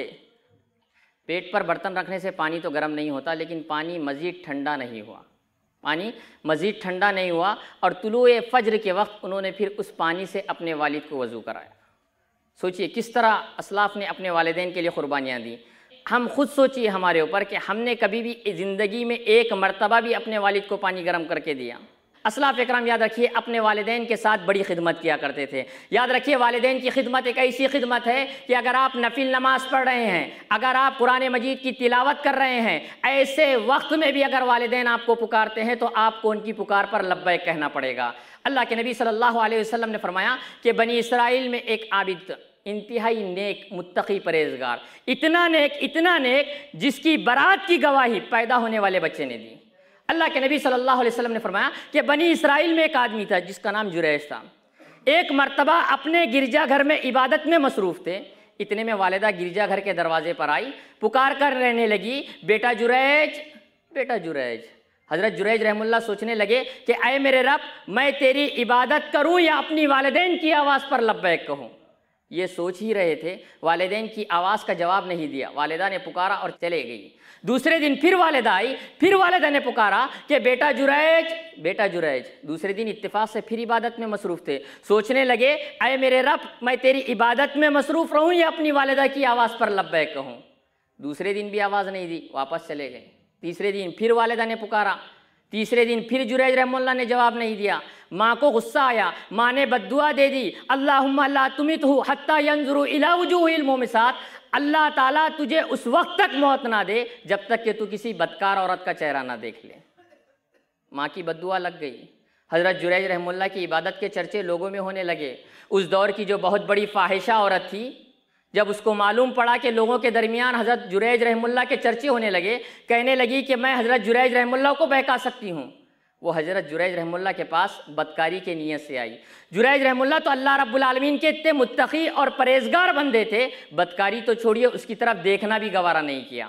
पेट पर बर्तन रखने से पानी तो गर्म नहीं होता, लेकिन पानी मज़ीद ठंडा नहीं हुआ, पानी मज़ीद ठंडा नहीं हुआ। और तुलुए फ़ज्र के वक्त उन्होंने फिर उस पानी से अपने वालिद को वज़ू कराया। सोचिए किस तरह असलाफ़ ने अपने वालिदैन के लिए क़ुरबानियाँ दी। हम खुद सोचिए हमारे ऊपर कि हमने कभी भी ज़िंदगी में एक मरतबा भी अपने वालिद को पानी गर्म करके दिया। असलाफ़ इकराम याद रखिए अपने वालिदैन के साथ बड़ी खिदमत किया करते थे। याद रखिए वालिदैन की खिदमत एक ऐसी खिदमत है कि अगर आप नफिल नमाज पढ़ रहे हैं, अगर आप कुरान मजीद की तिलावत कर रहे हैं, ऐसे वक्त में भी अगर वालिदैन आपको पुकारते हैं तो आपको उनकी पुकार पर लब्बैक कहना पड़ेगा। अल्लाह के नबी सल्लल्लाहु अलैहि वसल्लम ने फरमाया कि बनी इसराइल में एक आबिद, इंतहाई नेक, मुत्तकी, परहेजगार, इतना नेक जिसकी बारात की गवाही पैदा होने वाले बच्चे ने दी। अल्लाह के नबी सल्लल्लाहु अलैहि वसल्लम ने फरमाया कि बनी इसराइल में एक आदमी था जिसका नाम जुरैज था। एक मर्तबा अपने गिरजाघर में इबादत में मसरूफ़ थे। इतने में वालिदा गिरजाघर के दरवाजे पर आई, पुकार कर रहने लगी, बेटा जुरैज, बेटा जुरैज। हज़रत जुरैज रहमुल्लाह सोचने लगे कि ऐ मेरे रब, मैं तेरी इबादत करूँ या अपनी वालिदैन की आवाज़ पर लब्बैक कहूँ। ये सोच ही रहे थे, वालिदैन की आवाज़ का जवाब नहीं दिया। वालिदा ने पुकारा और चले गई। दूसरे दिन फिर वालिदा आई, फिर वालिदा ने पुकारा कि बेटा जुरैज, बेटा जुरैज। दूसरे दिन इत्तेफाक से फिर इबादत में मसरूफ़ थे। सोचने लगे ऐ मेरे रब, मैं तेरी इबादत में मसरूफ़ रहूँ या अपनी वालिदा की आवाज़ पर लब्बैक कहूँ। दूसरे दिन भी आवाज़ नहीं दी, वापस चले गए। तीसरे दिन फिर वालिदा ने पुकारा, तीसरे दिन फिर जुरैज रहमतुल्लाह ने जवाब नहीं दिया। माँ को गुस्सा आया, माँ ने बद्दुआ दे दी, अल्लाहुम्मा ला तुमितहु हत्ता यंजुरु इला वुजूहिल मुमिसात, अल्लाह ताला तुझे उस वक्त तक मौत ना दे जब तक कि तू किसी बदकार औरत का चेहरा ना देख ले। माँ की बद्दुआ लग गई। हज़रत जुरैज रहमतुल्लाह की इबादत के चर्चे लोगों में होने लगे। उस दौर की जो बहुत बड़ी फाहिशा औरत थी, जब उसको मालूम पड़ा कि लोगों के दरमियान हज़रत जुरैज रहमतुल्लाह के चर्चे होने लगे, कहने लगी कि मैं हज़रत जुरैज रहमतुल्लाह को बहका सकती हूँ। वो हज़रत जुरैज रहमतुल्लाह के पास बदकारी के नीयत से आई। जुरैज रहमतुल्लाह तो अल्लाह रब्बुल आलमीन के इतने मुत्तकी और परहेजगार बंदे थे, बदकारी तो छोड़िए उसकी तरफ देखना भी गवारा नहीं किया।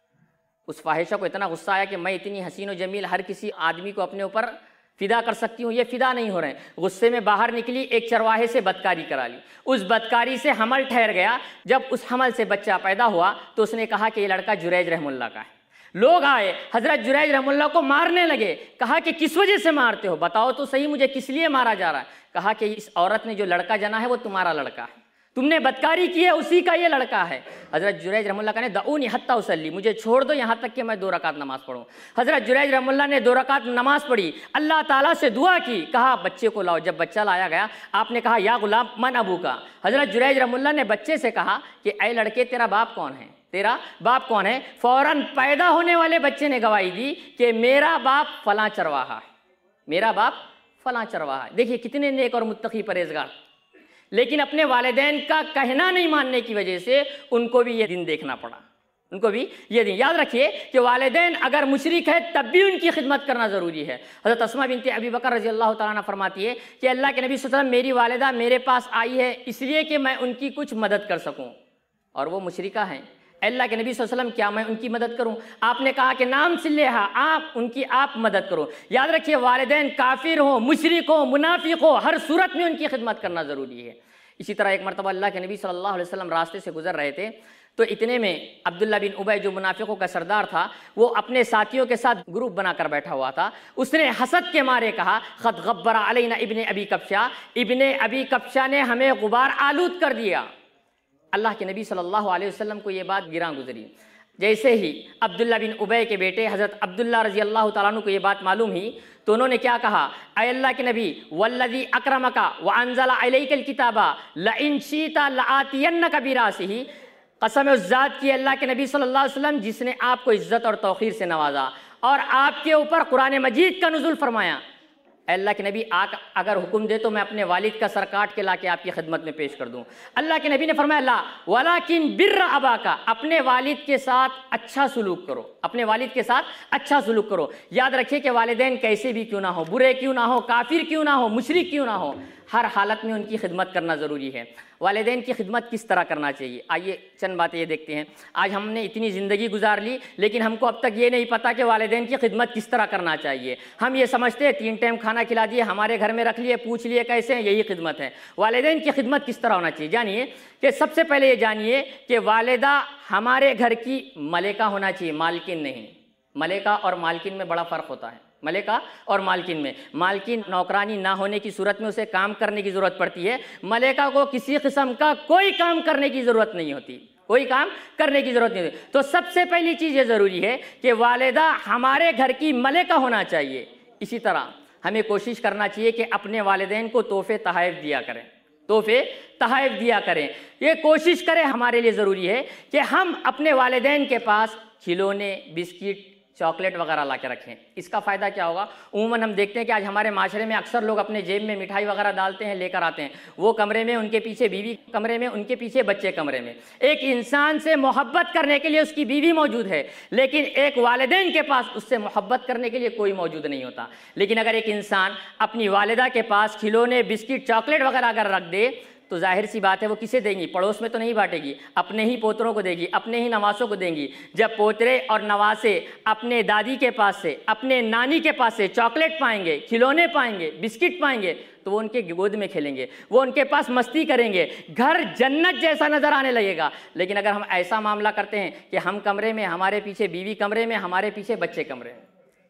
उस फाहिशा को इतना गुस्सा आया कि मैं इतनी हसीन व जमील हर किसी आदमी को अपने ऊपर फ़िदा कर सकती हूँ, ये फ़िदा नहीं हो रहे हैं। गुस्से में बाहर निकली, एक चरवाहे से बदकारी करा ली। उस बदकारी से हमल ठहर गया। जब उस हमल से बच्चा पैदा हुआ तो उसने कहा कि ये लड़का जुरैज रहमतुल्लाह का है। लोग आए, हज़रत जुरैज रहमतुल्लाह को मारने लगे। कहा कि किस वजह से मारते हो, बताओ तो सही मुझे किस लिए मारा जा रहा है। कहा कि इस औरत ने जो लड़का जना है वो तुम्हारा लड़का है, तुमने बदकारी की है, उसी का ये लड़का है। हज़रत जुरैज रहमतुल्लाह कहने दऊनी हत्ता उसल्ली, मुझे छोड़ दो यहाँ तक कि मैं 2 रकात नमाज़ पढ़ूँ। हज़रत जुरैज रहमतुल्लाह ने 2 रकात नमाज़ पढ़ी, अल्लाह ताला से दुआ की, कहा बच्चे को लाओ। जब बच्चा लाया गया, आपने कहा या गुलाम मन अबू का। हज़रत जुरैज रहमतुल्लाह ने बच्चे से कहा कि ऐ लड़के तेरा बाप कौन है, तेरा बाप कौन है। फ़ौरन पैदा होने वाले बच्चे ने गवाही दी कि मेरा बाप फलां चरवाहा है, मेरा बाप फलां चरवाहा है। देखिए कितने नेक और मुत्तकी परहेजगार। लेकिन अपने वालिदैन का कहना नहीं मानने की वजह से उनको भी ये दिन देखना पड़ा, उनको भी ये दिन। याद रखिए कि वालिदैन अगर मुशरिक है तब भी उनकी खिदमत करना ज़रूरी है। हज़रत अस्मा बिनते अबी बकर रज़ी अल्लाह तआला अन्हा फरमाती है कि अल्लाह के नबी सल्लल्लाहु अलैहि वसल्लम मेरी वालिदा मेरे पास आई है इसलिए कि मैं उनकी कुछ मदद कर सकूँ, और वो मुशरिका हैं। अल्लाह के नबी सल्लल्लाहु अलैहि वसल्लम क्या मैं उनकी मदद करूं? आपने कहा कि नाम सिल्लेहा, आप उनकी आप मदद करो। याद रखिए वालिदैन काफिर हो, मुशरिक हो, मुनाफिक हो, हर सूरत में उनकी खिदमत करना ज़रूरी है। इसी तरह एक मरतबा अल्लाह के नबी सल्लल्लाहु अलैहि वसल्लम रास्ते से गुजर रहे थे, तो इतने में अब्दुल्ला बिन उबय जो मुनाफिकों का सरदार था, वो अपने साथियों के साथ ग्रुप बनाकर बैठा हुआ था। उसने हसद के मारे कहा ख़द गब्बरा अलैना इब्ने अबी कब्शा, इब्ने अबी कब्शा ने हमें गुबार आलूद कर दिया। अल्लाह के नबी सल्लल्लाहु अलैहि वसल्लम को ये बात गिरा गुजरी। जैसे ही अब्दुल्ला बिन उबय के बेटे हज़रत अब्दुल्ला रज़ी अल्लाह तआला अन्हु को ये बात मालूम हुई तो उन्होंने क्या कहा, ऐ अल्लाह के नबी वल्लज़ी अकरमका व अंज़ला अलैकल किताबा लइन शीता लआतियन्नका बिरासिही, कसम उस ज़ात की अल्लाह के नबी सल्लल्लाहु अलैहि वसल्लम जिसने आपको इज़्ज़त और तौक़ीर से नवाजा और आपके ऊपर कुरान मजीद का नुज़ुल फरमाया। अल्लाह के नबी अगर हुक्म दे तो मैं अपने वालिद का सर काट के लाके आपकी खिदमत में पेश कर दूं। अल्लाह के नबी ने फरमाया ला वलाकिन बिर्र अबा का, अपने वालिद के साथ अच्छा सलूक करो, अपने वालिद के साथ अच्छा सलूक करो। याद रखिए कि वालिदैन कैसे भी क्यों ना हो, बुरे क्यों ना हो, काफिर क्यों ना हो, मुशरिक क्यों ना हो, हर हालत में उनकी खिदमत करना ज़रूरी है। वालिदैन की खिदमत किस तरह करना चाहिए, आइए चंद बातें ये देखते हैं। आज हमने इतनी ज़िंदगी गुजार ली लेकिन हमको अब तक ये नहीं पता कि वालिदैन की खिदमत किस तरह करना चाहिए। हम ये समझते हैं 3 टाइम खाना खिला दिए, हमारे घर में रख लिए, पूछ लिए कैसे हैं, यही खिदमत है। वालिदैन की खिदमत किस तरह होना चाहिए, जानिए कि सबसे पहले ये जानिए कि वालिदा हमारे घर की मलिका होना चाहिए, मालकिन नहीं। मलिका और मालकिन में बड़ा फ़र्क होता है। मलिका और मालकिन में, मालकिन नौकरानी ना होने की सूरत में उसे काम करने की ज़रूरत पड़ती है, मलिका को किसी किस्म का कोई काम करने की ज़रूरत नहीं होती, कोई काम करने की ज़रूरत नहीं होती। तो सबसे पहली चीज़ ये ज़रूरी है कि वालिदा हमारे घर की मलिका होना चाहिए। इसी तरह हमें कोशिश करना चाहिए कि अपने वालिदैन को तोहफ़े तोहफ़े दिया करें, तोहफ़े तोहफ़े दिया करें। ये कोशिश करें, हमारे लिए ज़रूरी है कि हम अपने वालिदैन के पास खिलौने, बिस्किट, चॉकलेट वगैरह ला के रखें। इसका फ़ायदा क्या होगा, उमूमन हम देखते हैं कि आज हमारे माशरे में अक्सर लोग अपने जेब में मिठाई वगैरह डालते हैं, लेकर आते हैं, वो कमरे में उनके पीछे बीवी, कमरे में उनके पीछे बच्चे, कमरे में। एक इंसान से मोहब्बत करने के लिए उसकी बीवी मौजूद है लेकिन एक वालिदैन के पास उससे मोहब्बत करने के लिए कोई मौजूद नहीं होता। लेकिन अगर एक इंसान अपनी वालिदा के पास खिलौने, बिस्किट, चॉकलेट वगैरह अगर रख दे तो जाहिर सी बात है वो किसे देंगी, पड़ोस में तो नहीं बांटेगी, अपने ही पोतरों को देगी, अपने ही नवासों को देंगी। जब पोतरे और नवासे अपने दादी के पास से, अपने नानी के पास से चॉकलेट पाएंगे, खिलौने पाएंगे, बिस्किट पाएंगे तो वो उनके गोद में खेलेंगे, वो उनके पास मस्ती करेंगे, घर जन्नत जैसा नज़र आने लगेगा। लेकिन अगर हम ऐसा मामला करते हैं कि हम कमरे में, हमारे पीछे बीवी कमरे में, हमारे पीछे बच्चे कमरे में,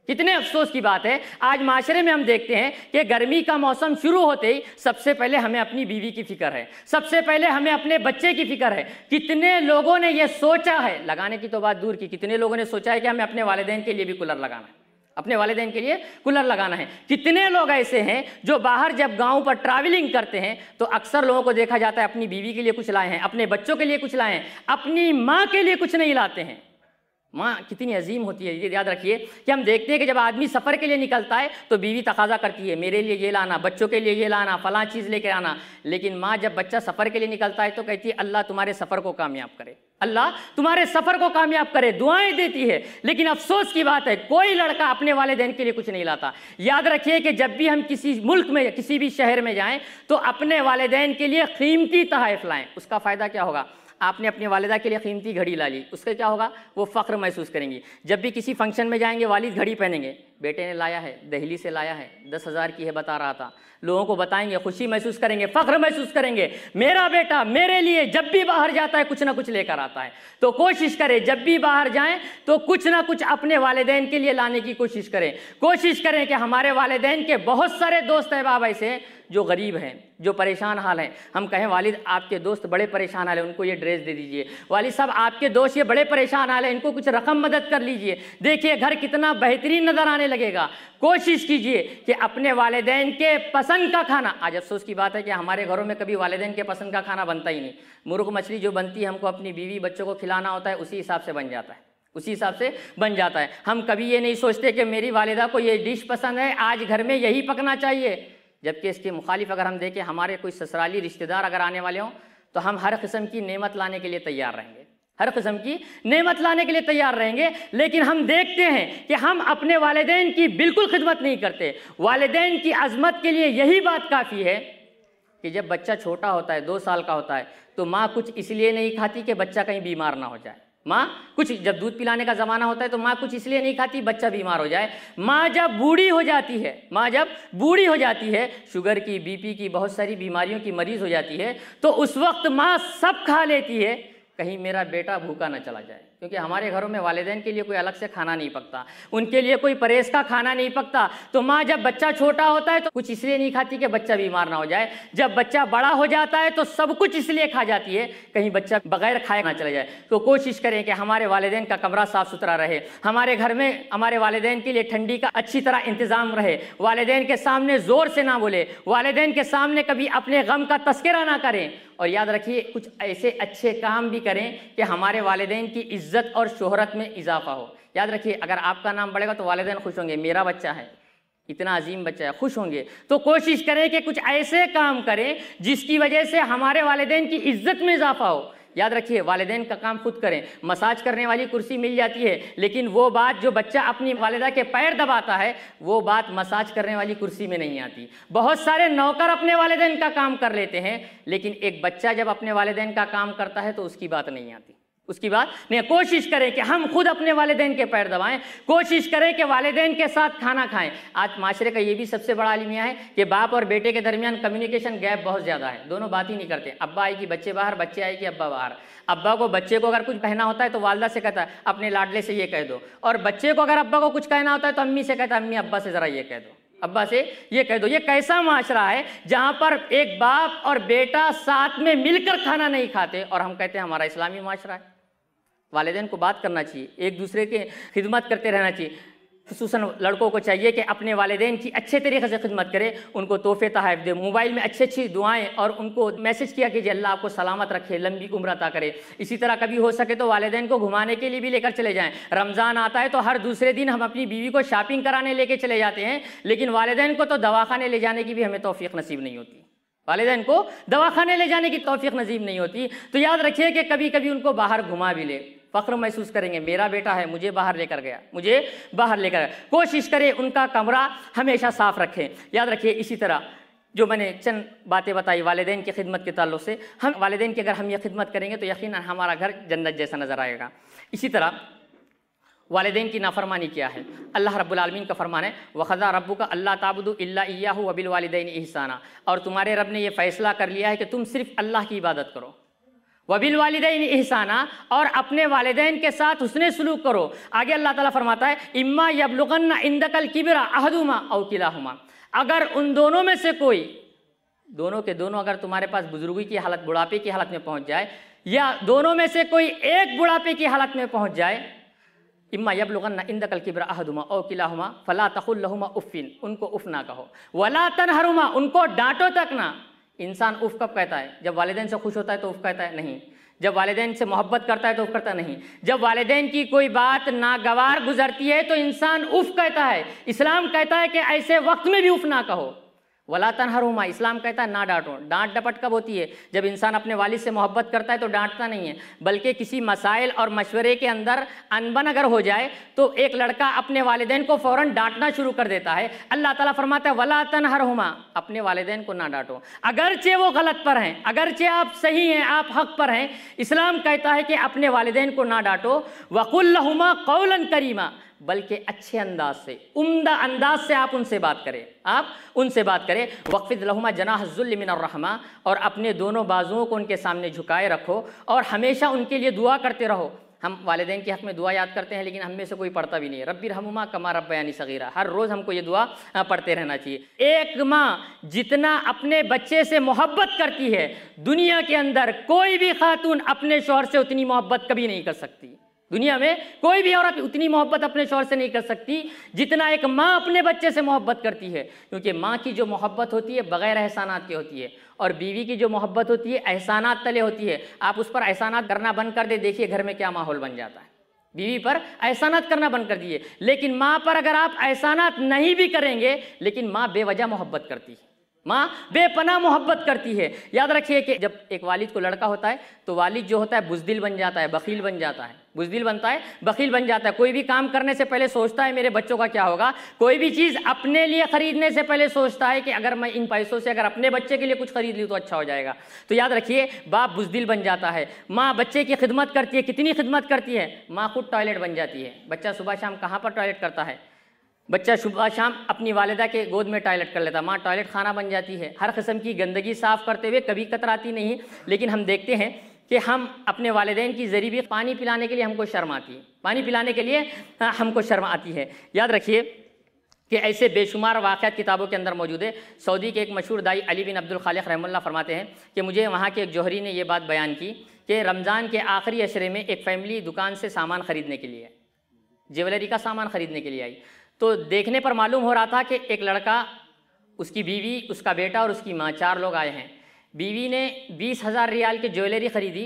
कितने अफसोस की बात है, आज माशरे में हम देखते हैं कि गर्मी का मौसम शुरू होते ही सबसे पहले हमें अपनी बीवी की फिक्र है, सबसे पहले हमें अपने बच्चे की फिक्र है। कितने लोगों ने यह सोचा है, लगाने की तो बात दूर की, कितने लोगों ने सोचा है कि हमें अपने वालिदैन के लिए भी कूलर लगाना है, अपने वालिदैन के लिए कूलर लगाना है। कितने लोग ऐसे हैं जो बाहर जब गांव पर ट्रैवलिंग करते हैं तो अक्सर लोगों को देखा जाता है अपनी बीवी के लिए कुछ लाए हैं, अपने बच्चों के लिए कुछ लाए हैं, अपनी माँ के लिए कुछ नहीं लाते हैं। माँ कितनी अजीम होती है, ये याद रखिए कि हम देखते हैं कि जब आदमी सफ़र के लिए निकलता है तो बीवी तकाजा करती है मेरे लिए ये लाना, बच्चों के लिए ये लाना, फलां चीज़ लेके आना। लेकिन माँ जब बच्चा सफ़र के लिए निकलता है तो कहती है अल्लाह तुम्हारे सफ़र को कामयाब करे, अल्लाह तुम्हारे सफ़र को कामयाब करे, दुआएं देती है। लेकिन अफसोस की बात है कोई लड़का अपने वालिदैन के लिए कुछ नहीं लाता। याद रखिए कि जब भी हम किसी मुल्क में, किसी भी शहर में जाएं तो अपने वालिदैन के लिए कीमती तोहफ़े लाएं। उसका फ़ायदा क्या होगा, आपने अपनी वालिदा के लिए कीमती घड़ी ला ली, उससे क्या होगा, वो फ़ख्र महसूस करेंगी। जब भी किसी फंक्शन में जाएंगे वालिद घड़ी पहनेंगे, बेटे ने लाया है, दिल्ली से लाया है, 10,000 की है बता रहा था, लोगों को बताएंगे, खुशी महसूस करेंगे, फ़ख्र महसूस करेंगे, मेरा बेटा मेरे लिए जब भी बाहर जाता है कुछ ना कुछ लेकर आता है। तो कोशिश करें जब भी बाहर जाएं तो कुछ ना कुछ अपने वालिदैन के लिए लाने की कोशिश करें। कोशिश करें कि हमारे वालिदैन के बहुत सारे दोस्त अहबाब ऐसे हैं जो गरीब हैं, जो परेशान हाल हैं। हम कहें वालिद आपके दोस्त बड़े परेशान हाल हैं, उनको ये ड्रेस दे दीजिए, वालिद साहब आपके दोस्त ये बड़े परेशान हाल हैं, इनको कुछ रकम मदद कर लीजिए, देखिए घर कितना बेहतरीन नज़र आने लगेगा। कोशिश कीजिए कि अपने वालिदैन के पसंद का खाना, आज अफसोस की बात है कि हमारे घरों में कभी वालिदैन के पसंद का खाना बनता ही नहीं। मुर्ग मछली जो बनती है हमको अपनी बीवी बच्चों को खिलाना होता है, उसी हिसाब से बन जाता है, उसी हिसाब से बन जाता है। हम कभी ये नहीं सोचते कि मेरी वालिदा को ये डिश पसंद है, आज घर में यही पकना चाहिए। जबकि इसके मुखालिफ अगर हम देखें, हमारे कोई ससुराली रिश्तेदार अगर आने वाले हों तो हम हर किस्म की नेमत लाने के लिए तैयार रहेंगे, हर किस्म की नेमत लाने के लिए तैयार रहेंगे। लेकिन हम देखते हैं कि हम अपने वालिदैन की बिल्कुल खिदमत नहीं करते। वालिदैन की अजमत के लिए यही बात काफ़ी है कि जब बच्चा छोटा होता है, 2 साल का होता है, तो माँ कुछ इसलिए नहीं खाती कि बच्चा कहीं बीमार ना हो जाए। माँ कुछ, जब दूध पिलाने का ज़माना होता है तो माँ कुछ इसलिए नहीं खाती बच्चा बीमार हो जाए। माँ जब बूढ़ी हो जाती है, माँ जब बूढ़ी हो जाती है, शुगर की, बीपी की, बहुत सारी बीमारियों की मरीज़ हो जाती है, तो उस वक्त माँ सब खा लेती है, कहीं मेरा बेटा भूखा ना चला जाए। क्योंकि हमारे घरों में वालिदैन के लिए कोई अलग से खाना नहीं पकता, उनके लिए कोई परहेज का खाना नहीं पकता। तो माँ जब बच्चा छोटा होता है तो कुछ इसलिए नहीं खाती कि बच्चा बीमार ना हो जाए, जब बच्चा बड़ा हो जाता है तो सब कुछ इसलिए खा जाती है कहीं बच्चा बगैर खाए ना चला जाए। तो कोशिश करें कि हमारे वालिदैन का कमरा साफ़ सुथरा रहे, हमारे घर में हमारे वालिदैन के लिए ठंडी का अच्छी तरह इंतज़ाम रहे, वालिदैन के सामने ज़ोर से ना बोले, वालिदैन के सामने कभी अपने गम का तस्करा ना करें। और याद रखिए कुछ ऐसे अच्छे काम भी करें कि हमारे वालिदैन की इज्जत और शोहरत में इजाफा हो। याद रखिए अगर आपका नाम बढ़ेगा तो वालिदैन खुश होंगे, मेरा बच्चा है, इतना अजीम बच्चा है, खुश होंगे। तो कोशिश करें कि कुछ ऐसे काम करें जिसकी वजह से हमारे वालिदैन की इज्जत में इजाफा हो। याद रखिए वालिदैन का काम खुद करें। मसाज करने वाली कुर्सी मिल जाती है, लेकिन वो बात जो बच्चा अपनी वालिदा के पैर दबाता है वो बात मसाज करने वाली कुर्सी में नहीं आती। बहुत सारे नौकर अपने वालिदैन का काम कर लेते हैं, लेकिन एक बच्चा जब अपने वालिदैन का काम करता है तो उसकी बात नहीं आती, उसकी बात नहीं। कोशिश करें कि हम खुद अपने वालिदैन के पैर दबाएं, कोशिश करें कि वालिदैन के साथ खाना खाएं। आज माशरे का ये भी सबसे बड़ा अलमिया है कि बाप और बेटे के दरमियान कम्युनिकेशन गैप बहुत ज़्यादा है, दोनों बात ही नहीं करते। अब्बा आए कि बच्चे बाहर, बच्चे आए कि अब्बा बाहर। अब्बा को बच्चे को अगर कुछ कहना होता है तो वालदा से कहता है अपने लाडले से ये कह दो, और बच्चे को अगर अब्बा को कुछ कहना होता है तो अम्मी से कहता है अम्मी अब्बा से ज़रा ये कह दो, अब्बा से ये कह दो। ये कैसा माशरा है जहाँ पर एक बाप और बेटा साथ में मिलकर खाना नहीं खाते, और हम कहते हैं हमारा इस्लामी माशरा है। वालिदैन को बात करना चाहिए, एक दूसरे की खिदमत करते रहना चाहिए। खुसूसन लड़कों को चाहिए कि अपने वालिदैन की अच्छे तरीके से खिदमत करें, उनको तोहफे तोहफ़ दे, मोबाइल में अच्छी अच्छी दुआएं, और उनको मैसेज किया कीजिए अल्लाह आपको सलामत रखे, लंबी उम्र अता करे। इसी तरह कभी हो सके तो वालिदैन को घुमाने के लिए भी लेकर चले जाएं। रमज़ान आता है तो हर दूसरे दिन हम अपनी बीवी को शॉपिंग कराने लेके चले जाते हैं, लेकिन वालिदैन को तो दवाखाने ले जाने की भी हमें तौफीक नसीब नहीं होती, वालिदैन को दवाखाने ले जाने की तौफीक नसीब नहीं होती। तो याद रखिए कि कभी कभी उनको बाहर घुमा भी ले, फ़ख्र महसूस करेंगे मेरा बेटा है, मुझे बाहर लेकर गया, मुझे बाहर लेकर गया। कोशिश करें उनका कमरा हमेशा साफ़ रखें। याद रखिए इसी तरह जो मैंने चंद बातें बताई वालिदैन की खिदमत के ताल्लुक़ से, हम वालिदैन की अगर हम ये खिदमत करेंगे तो यकीनन हमारा घर जन्नत जैसा नज़र आएगा। इसी तरह वालिदैन की नाफरमानी क्या है, अल्लाह रब्बुल आलमीन का फरमान है वख़ज़ा रब्बुका अल्ला ताबुदु इल्ला इय्याहु व बिल वालिदैन इहसाना, और तुम्हारे रब ने यह फ़ैसला कर लिया है कि तुम सिर्फ अल्लाह की इबादत करो। वबिल वालिदैन इहसाना, और अपने वालिदैन के साथ हुस्ने सलूक करो। आगे अल्लाह ताला फरमाता है इम्मा यबलुगन्ना इंदकल किबरा अहदुमा औ किलाहुमा, अगर उन दोनों में से कोई, दोनों के दोनों अगर तुम्हारे पास बुजुर्गी की हालत, बुढ़ापे की हालत में पहुंच जाए, या दोनों में से कोई एक बुढ़ापे की हालत में पहुंच जाए, इम्मा यबलुगन्ना इंदकल किबरा अहदुमा औ किलाहुमा फला तकुल लहुमा उफ़्फ़िन, उनको उफ़ ना कहो, वला तनहरुमा, उनको डांटो तक ना। इंसान उफ़ कब कहता है? जब वालिदैन से खुश होता है तो उफ़ कहता है? नहीं। जब वालिदैन से मोहब्बत करता है तो उफ़ करता नहीं। जब वालिदैन की कोई बात नागवार गुजरती है तो इंसान उफ़ कहता है। इस्लाम कहता है कि ऐसे वक्त में भी उफ़ ना कहो। वला तनहरुमा, इस्लाम कहता है ना डांटो। डांट डपट कब होती है? जब इंसान अपने वालिद से मोहब्बत करता है तो डांटता नहीं है, बल्कि किसी मसाइल और मशवरे के अंदर अनबन अगर हो जाए तो एक लड़का अपने वालिदैन को फ़ौरन डांटना शुरू कर देता है। अल्लाह ताला फरमाता है वला तनहरुमा, अपने वालिदैन को ना डांटो, अगरचे वो गलत पर हैं, अगरचे आप सही हैं, आप हक पर हैं। इस्लाम कहता है कि अपने वालिदैन को ना डांटो। वकुल लहुमा कौलन करीमा, बल्कि अच्छे अंदाज से, उम्दा अंदाज से आप उनसे बात करें, आप उनसे बात करें। वक़्फ़िद लहुमा जनाह ज़ुल्ल मिनर रहमा, और अपने दोनों बाजुओं को उनके सामने झुकाए रखो और हमेशा उनके लिए दुआ करते रहो। हम वालिदैन के हक़ में दुआ याद करते हैं, लेकिन हम में से कोई पढ़ता भी नहीं है। रब्बिरहमुमा कमा रब्बयानी सगीरा, हर रोज़ हमको ये दुआ पढ़ते रहना चाहिए। एक माँ जितना अपने बच्चे से मोहब्बत करती है, दुनिया के अंदर कोई भी खातून अपने शौहर से उतनी मोहब्बत कभी नहीं कर सकती। दुनिया में कोई भी औरत उतनी मोहब्बत अपने शौहर से नहीं कर सकती जितना एक माँ अपने बच्चे से मोहब्बत करती है, क्योंकि माँ की जो मोहब्बत होती है बग़ैर एहसानात की होती है, और बीवी की जो मोहब्बत होती है एहसानात तले होती है। आप उस पर एहसानात करना बंद कर दे, देखिए घर में क्या माहौल बन जाता है। बीवी पर एहसानात करना बंद कर दिए, लेकिन माँ पर अगर आप एहसानात नहीं भी करेंगे, लेकिन माँ बेवजह मोहब्बत करती है, माँ बेपनाह मोहब्बत करती है। याद रखिए कि जब एक वालिद को लड़का होता है तो वालिद जो होता है बुज़दिल बन जाता है, बखील बन जाता है, बुज़दिल बनता है, बखील बन जाता है। कोई भी काम करने से पहले सोचता है मेरे बच्चों का क्या होगा, कोई भी चीज़ अपने लिए ख़रीदने से पहले सोचता है कि अगर मैं इन पैसों से अगर अपने बच्चे के लिए कुछ ख़रीद लूँ तो अच्छा हो जाएगा। तो याद रखिए बाप बुज़दिल बन जाता है, माँ बच्चे की खिदमत करती है। कितनी खिदमत करती है? माँ खुद टॉयलेट बन जाती है। बच्चा सुबह शाम कहाँ पर टॉयलेट करता है? बच्चा सुबह शाम अपनी वालिदा के गोद में टॉयलेट कर लेता, माँ टॉयलेट खाना बन जाती है। हर किस्म की गंदगी साफ़ करते हुए कभी कतराती नहीं। लेकिन हम देखते हैं कि हम अपने वालिदैन की ज़रिए पानी पिलाने के लिए हमको शर्म आती है, पानी पिलाने के लिए हमको शर्म आती है। याद रखिए कि ऐसे बेशुमार वाक़यात किताबों के अंदर मौजूद है। सऊदी के एक मशहूर दाई अली बिन अब्दुल खालिक रहमतुल्लाह फरमाते हैं कि मुझे वहाँ के एक जौहरी ने यह बात बयान की कि रमज़ान के आखिरी अशरे में एक फ़ैमिली दुकान से सामान ख़रीदने के लिए, ज्वेलरी का सामान ख़रीदने के लिए आई। तो देखने पर मालूम हो रहा था कि एक लड़का, उसकी बीवी, उसका बेटा और उसकी माँ, 4 लोग आए हैं। बीवी ने 20,000 रियाल की ज्वेलरी ख़रीदी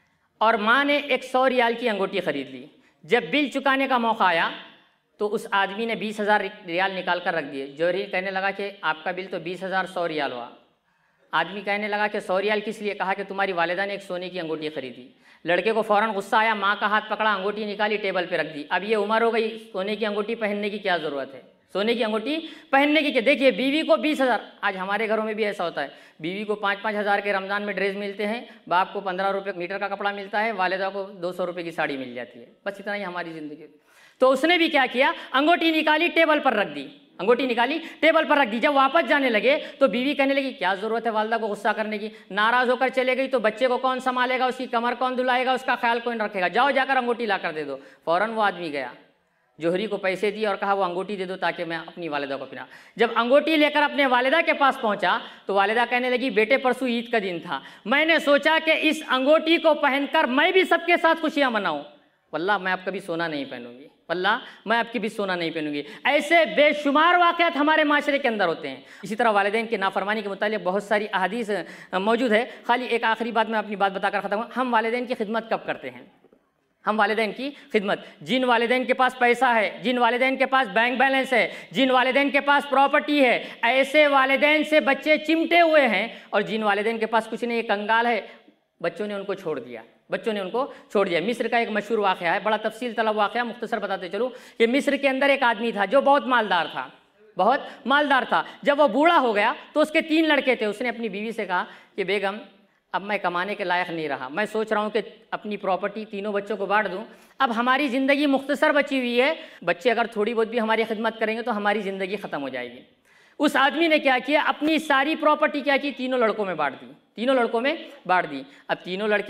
और माँ ने 100 रियाल की अंगूठी ख़रीद ली। जब बिल चुकाने का मौका आया तो उस आदमी ने 20,000 रियाल निकाल कर रख दिए। जौहरी कहने लगा कि आपका बिल तो 20,000 100 रियाल हुआ। आदमी कहने लगा कि 100 रियाल किस लिए? कहा कि तुम्हारी वालिदा ने एक सोने की अंगूठी खरीदी। लड़के को फ़ौरन गुस्सा आया, माँ का हाथ पकड़ा, अंगूठी निकाली, टेबल पे रख दी। अब ये उम्र हो गई, सोने की अंगूठी पहनने की क्या ज़रूरत है? सोने की अंगूठी पहनने की क्या? देखिए बीवी को 20,000, आज हमारे घरों में भी ऐसा होता है, बीवी को 5-5 हज़ार के रमज़ान में ड्रेस मिलते हैं, बाप को 15 रुपये मीटर का कपड़ा मिलता है, वालिदा को 200 रुपये की साड़ी मिल जाती है। बस इतना ही हमारी ज़िंदगी। तो उसने भी क्या किया, अंगूठी निकाली, टेबल पर रख दी, अंगूठी निकाली, टेबल पर रख दी। जब वापस जाने लगे तो बीवी कहने लगी क्या ज़रूरत है वालिदा को गुस्सा करने की, नाराज़ होकर चले गई तो बच्चे को कौन संभालेगा, उसकी कमर कौन धुलाएगा, उसका ख्याल कौन रखेगा, जाओ जाकर अंगूठी ला कर दे दो। फ़ौरन वो आदमी गया, जौहरी को पैसे दिए और कहा वो अंगूठी दे दो ताकि मैं अपनी वालिदा को पहना। जब अंगूठी लेकर अपने वालिदा के पास पहुंचा तो वालिदा कहने लगी बेटे परसों ईद का दिन था, मैंने सोचा कि इस अंगूठी को पहनकर मैं भी सबके साथ खुशियाँ मनाऊँ, वल्लाह मैं अब कभी सोना नहीं पहनूंगी, वल्लाह मैं आपकी भी सोना नहीं पहनूंगी। ऐसे बेशुमार वाक़यात हमारे माशरे के अंदर होते हैं। इसी तरह वालिदैन की नाफरमानी के मुतालिक बहुत सारी अहादीस मौजूद है। खाली एक आखिरी बात मैं अपनी बात बताकर ख़त्म। हम वालिदैन की खिदमत कब करते हैं? हम वालिदैन की खिदमत, जिन वालिदैन के पास पैसा है, जिन वालिदैन के पास बैंक बैलेंस है, जिन वालिदैन के पास प्रॉपर्टी है, ऐसे वालिदैन से बच्चे चिमटे हुए हैं। और जिन वालिदैन के पास कुछ नहीं, कंगाल है, बच्चों ने उनको छोड़ दिया, बच्चों ने उनको छोड़ दिया। मिस्र का एक मशहूर वाक़या है, बड़ा तफसील तलब वाक़या, मुख्तसर बताते चलूँ कि मिस्र के अंदर एक आदमी था जो बहुत मालदार था, बहुत मालदार था। जब वो बूढ़ा हो गया तो उसके 3 लड़के थे। उसने अपनी बीवी से कहा कि बेगम अब मैं कमाने के लायक नहीं रहा, मैं सोच रहा हूँ कि अपनी प्रॉपर्टी तीनों बच्चों को बांट दूँ। अब हमारी ज़िंदगी मुख्तसर बची हुई है, बच्चे अगर थोड़ी बहुत भी हमारी खिदमत करेंगे तो हमारी ज़िंदगी ख़त्म हो जाएगी। उस आदमी ने क्या किया, अपनी सारी प्रॉपर्टी क्या की, तीनों लड़कों में बांट दी, तीनों लड़कों में बांट दी। अब तीनों लड़के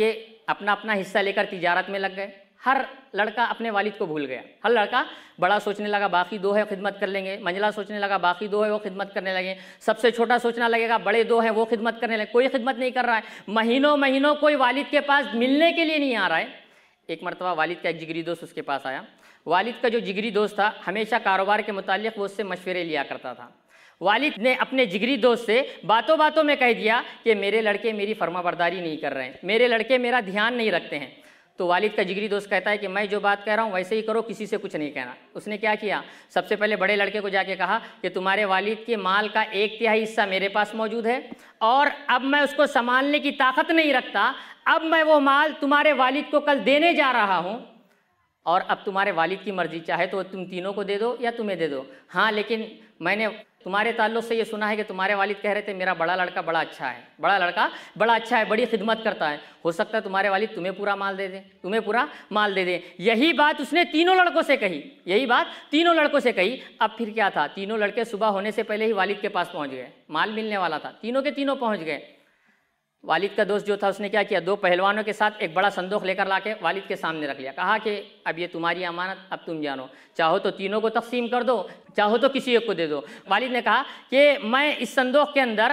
अपना अपना हिस्सा लेकर तिजारत में लग गए। हर लड़का अपने वालिद को भूल गया। हर लड़का बड़ा सोचने लगा बाकी दो है खिदमत कर लेंगे, मंझला सोचने लगा बाकी दो है वो खिदमत करने लगे, सबसे छोटा सोचना लगेगा बड़े दो हैं वो खिदमत करने लगे। कोई खिदमत नहीं कर रहा है, महीनों महीनों कोई वालिद के पास मिलने के लिए नहीं आ रहा है। एक मरतबा वालिद का एक जिगरी दोस्त उसके पास आया। वालिद का जो जिगरी दोस्त था हमेशा कारोबार के मुताल्लिक़ वो उससे मशवरे लिया करता था। वालिद ने अपने जिगरी दोस्त से बातों बातों में कह दिया कि मेरे लड़के मेरी फर्माबरदारी नहीं कर रहे हैं, मेरे लड़के मेरा ध्यान नहीं रखते हैं। तो वालिद का जिगरी दोस्त कहता है कि मैं जो बात कह रहा हूँ वैसे ही करो, किसी से कुछ नहीं कहना। उसने क्या किया, सबसे पहले बड़े लड़के को जाके कहा कि तुम्हारे वालिद के माल का 1/3 हिस्सा मेरे पास मौजूद है और अब मैं उसको संभालने की ताकत नहीं रखता। अब मैं वो माल तुम्हारे वालिद को कल देने जा रहा हूँ और अब तुम्हारे वालिद की मर्जी, चाहे तो तुम तीनों को दे दो या तुम्हें दे दो। हाँ, लेकिन मैंने तुम्हारे ताल्लुक़ से ये सुना है कि तुम्हारे वालिद कह रहे थे मेरा बड़ा लड़का बड़ा अच्छा है, बड़ा लड़का बड़ा अच्छा है, बड़ी खिदमत करता है, हो सकता है तुम्हारे वालिद तुम्हें पूरा माल दे दें, तुम्हें पूरा माल दे दें। यही बात उसने तीनों लड़कों से कही, यही बात तीनों लड़कों से कही। अब फिर क्या था, तीनों लड़के सुबह होने से पहले ही वालिद के पास पहुँच गए, माल मिलने वाला था, तीनों के तीनों पहुँच गए। वालिद का दोस्त जो था उसने क्या किया, 2 पहलवानों के साथ एक बड़ा संदूक लेकर लाके वालिद के सामने रख लिया। कहा कि अब ये तुम्हारी अमानत, अब तुम जानो, चाहो तो तीनों को तकसीम कर दो, चाहो तो किसी एक को दे दो। वालिद ने कहा कि मैं इस संदूक के अंदर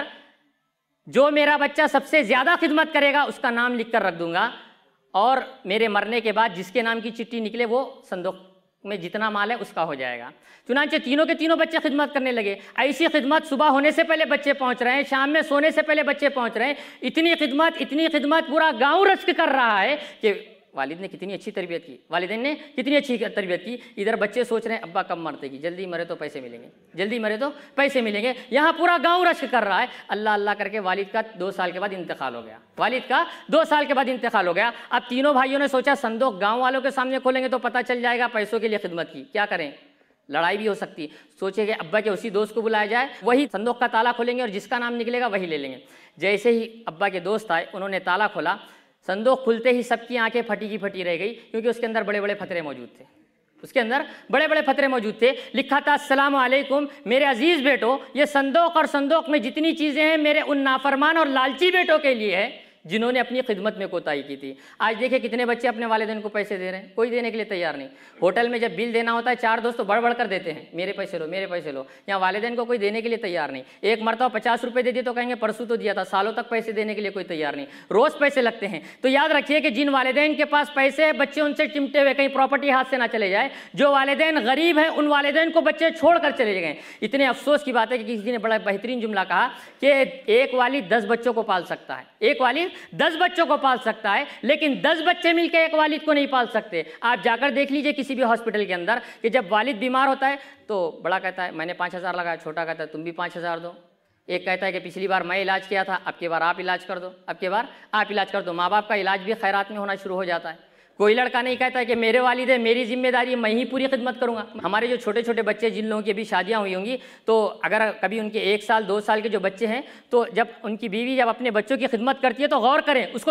जो मेरा बच्चा सबसे ज़्यादा खिदमत करेगा उसका नाम लिख कर रख दूंगा और मेरे मरने के बाद जिसके नाम की चिट्ठी निकले वो संदूक में जितना माल है उसका हो जाएगा। चुनांचे तीनों के तीनों बच्चे खिदमत करने लगे। ऐसी खिदमत सुबह होने से पहले बच्चे पहुंच रहे हैं, शाम में सोने से पहले बच्चे पहुंच रहे हैं। इतनी खिदमत पूरा गांव रश्क कर रहा है कि वालिद ने कितनी अच्छी तरबियत की, वालिदैन ने कितनी अच्छी तरबियत की। इधर बच्चे सोच रहे हैं अब्बा कब मरतेगी, जल्दी मरे तो पैसे मिलेंगे, जल्दी मरे तो पैसे मिलेंगे। यहाँ पूरा गांव रश्क कर रहा है। अल्लाह अल्लाह करके वालिद का 2 साल के बाद इंतकाल हो गया, वालिद का 2 साल के बाद इंतकाल हो गया। अब तीनों भाइयों ने सोचा संदूक गाँव वालों के सामने खोलेंगे तो पता चल जाएगा पैसों के लिए खिदमत की, क्या करें, लड़ाई भी हो सकती। सोचे कि अब्बा के उसी दोस्त को बुलाया जाए, वही संदूक का ताला खोलेंगे और जिसका नाम निकलेगा वही ले लेंगे। जैसे ही अब्बा के दोस्त आए उन्होंने ताला खोला, संदूक खुलते ही सबकी आंखें फटी की फटी रह गई, क्योंकि उसके अंदर बड़े बड़े फतरे मौजूद थे, उसके अंदर बड़े बड़े फतरे मौजूद थे। लिखा था अस्सलाम वालेकुम मेरे अजीज़ बेटो, ये संदूक और संदूक में जितनी चीज़ें हैं मेरे उन नाफरमान और लालची बेटों के लिए है जिन्होंने अपनी खिदमत में कोताही की थी। आज देखिए कितने बच्चे अपने वालिदैन को पैसे दे रहे हैं, कोई देने के लिए तैयार नहीं। होटल में जब बिल देना होता है 4 दोस्त तो बढ़ बढ़ कर देते हैं, मेरे पैसे लो मेरे पैसे लो। यहाँ वालिदैन को कोई देने के लिए तैयार नहीं। एक मरतबा 50 रुपये दे दिए तो कहेंगे परसों तो दिया था, सालों तक पैसे देने के लिए कोई तैयार नहीं, रोज़ पैसे लगते हैं। तो याद रखिए कि जिन वालिदैन के पास पैसे है बच्चे उनसे चिमटे हुए कहीं प्रॉपर्टी हाथ से ना चले जाए। जो वालिदैन गरीब हैं उन वालिदैन को बच्चे छोड़ कर चले गए। इतने अफसोस की बात है कि किसी ने बड़ा बेहतरीन जुमला कहा कि एक वालिद 10 बच्चों को पाल सकता है, एक वालिद 10 बच्चों को पाल सकता है, लेकिन 10 बच्चे मिलकर एक वालिद को नहीं पाल सकते। आप जाकर देख लीजिए किसी भी हॉस्पिटल के अंदर कि जब वालिद बीमार होता है तो बड़ा कहता है मैंने 5000 लगाया, छोटा कहता है तुम भी 5000 दो। एक कहता है कि पिछली बार मैं इलाज किया था, अब की बार आप इलाज कर दो, अब की बार आप इलाज कर दो। माँ बाप का इलाज भी खैरात में होना शुरू हो जाता है। कोई लड़का नहीं कहता है कि मेरे वालिद है मेरी जिम्मेदारी मैं ही पूरी खिदमत करूंगा। हमारे जो छोटे छोटे बच्चे जिन लोगों की अभी शादियां हुई होंगी, तो अगर कभी उनके 1 साल 2 साल के जो बच्चे हैं, तो जब उनकी बीवी जब अपने बच्चों की खिदमत करती है तो गौर करें, उसको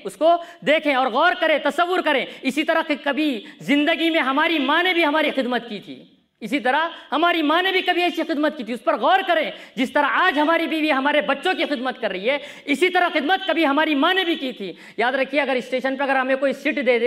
देखें और गौर करें, तसव्वुर करें। इसी तरह कभी ज़िंदगी में हमारी माँ ने भी हमारी खिदमत की थी, इसी तरह हमारी माँ ने भी कभी ऐसी खिदमत की थी, उस पर गौर करें। जिस तरह आज हमारी बीवी हमारे बच्चों की खिदमत कर रही है, इसी तरह खिदमत कभी हमारी माँ ने भी की थी। याद रखिए अगर स्टेशन पर अगर हमें कोई सीट दे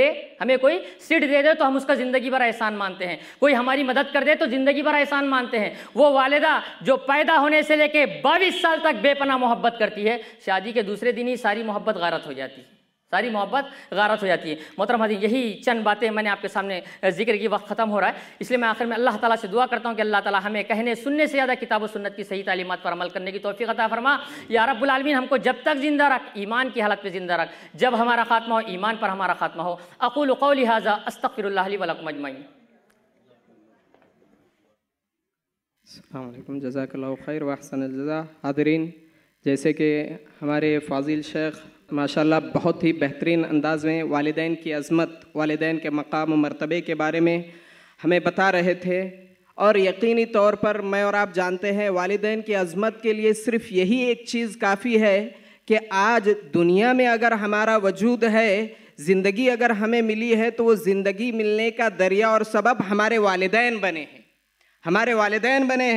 दे तो हम उसका ज़िंदगी भर एहसान मानते हैं। कोई हमारी मदद कर दे तो ज़िंदगी भर एहसान मानते हैं। वो वालिदा जो पैदा होने से लेके 22 साल तक बेपनाह मोहब्बत करती है, शादी के दूसरे दिन ही सारी मोहब्बत गारत हो जाती है, सारी मोहब्बत गारत हो जाती है। मोहतरम हाज़रीन, यही चंद बातें मैंने आपके सामने जिक्र की। वक्त ख़त्म हो रहा है, इसलिए मैं आखिर में अल्लाह ताला से दुआ करता हूँ कि अल्लाह ताला हमें कहने सुनने से ज़्यादा किताब और सुन्नत की सही तालीमात पर अमल करने की तौफीक अता फरमा। या रब्बुल आलमीन हमको जब तक ज़िंदा रख, ईमान की हालत में ज़िंदा रख, जब हमारा खात्मा हो ईमान पर हमारा खात्मा हो। अक़ूलु क़ौली हाज़ा अस्तग़फ़िरुल्लाह ली व लकुम अजमईन। अस्सलामु अलैकुम, जज़ाकल्लाहु खैर व अहसनल जज़ा। हाज़रीन, जैसे कि हमारे फ़ाज़िल शेख माशाल्लाह बहुत ही बेहतरीन अंदाज़ में वालिदैन की अज़मत, वालिदैन के मकाम मर्तबे के बारे में हमें बता रहे थे, और यकीनी तौर पर मैं और आप जानते हैं वालिदैन की अज़मत के लिए सिर्फ़ यही एक चीज़ काफ़ी है कि आज दुनिया में अगर हमारा वजूद है, ज़िंदगी अगर हमें मिली है, तो वो ज़िंदगी मिलने का दरिया और सबब हमारे वालिदैन बने हैं, हमारे वालिदैन बने हैं।